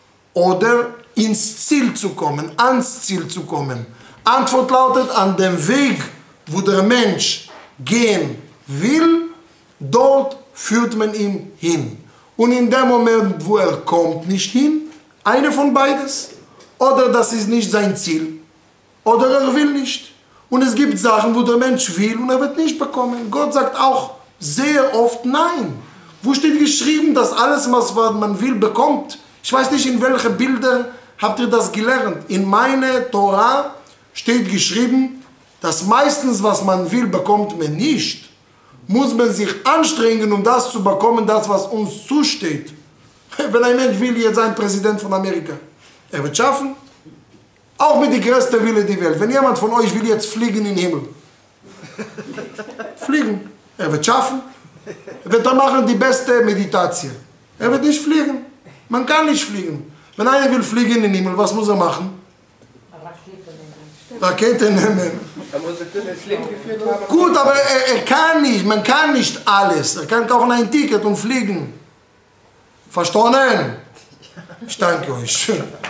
oder ins Ziel zu kommen, ans Ziel zu kommen. Antwort lautet, an dem Weg, wo der Mensch gehen will, dort führt man ihn hin. Und in dem Moment, wo er kommt nicht hin, eine von beides, oder das ist nicht sein Ziel, oder er will nicht. Und es gibt Sachen, wo der Mensch will und er wird nicht bekommen. Gott sagt auch sehr oft nein. Wo steht geschrieben, dass alles, was man will, bekommt? Ich weiß nicht, in welchen Bildern habt ihr das gelernt. In meiner Torah steht geschrieben, dass meistens, was man will, bekommt man nicht. Muss man sich anstrengen, um das zu bekommen, das, was uns zusteht. Wenn ein Mensch will jetzt ein Präsident von Amerika, er wird schaffen, auch mit der größten Wille der Welt. Wenn jemand von euch will jetzt fliegen in den Himmel, fliegen, er wird schaffen, er wird dann machen die beste Meditation. Er wird nicht fliegen, man kann nicht fliegen. Wenn einer will fliegen in den Himmel, was muss er machen? Rakete nehmen. Gut, aber er, er kann nicht, man kann nicht alles. Er kann kaufen ein Ticket und fliegen. Verstanden? Ich danke euch.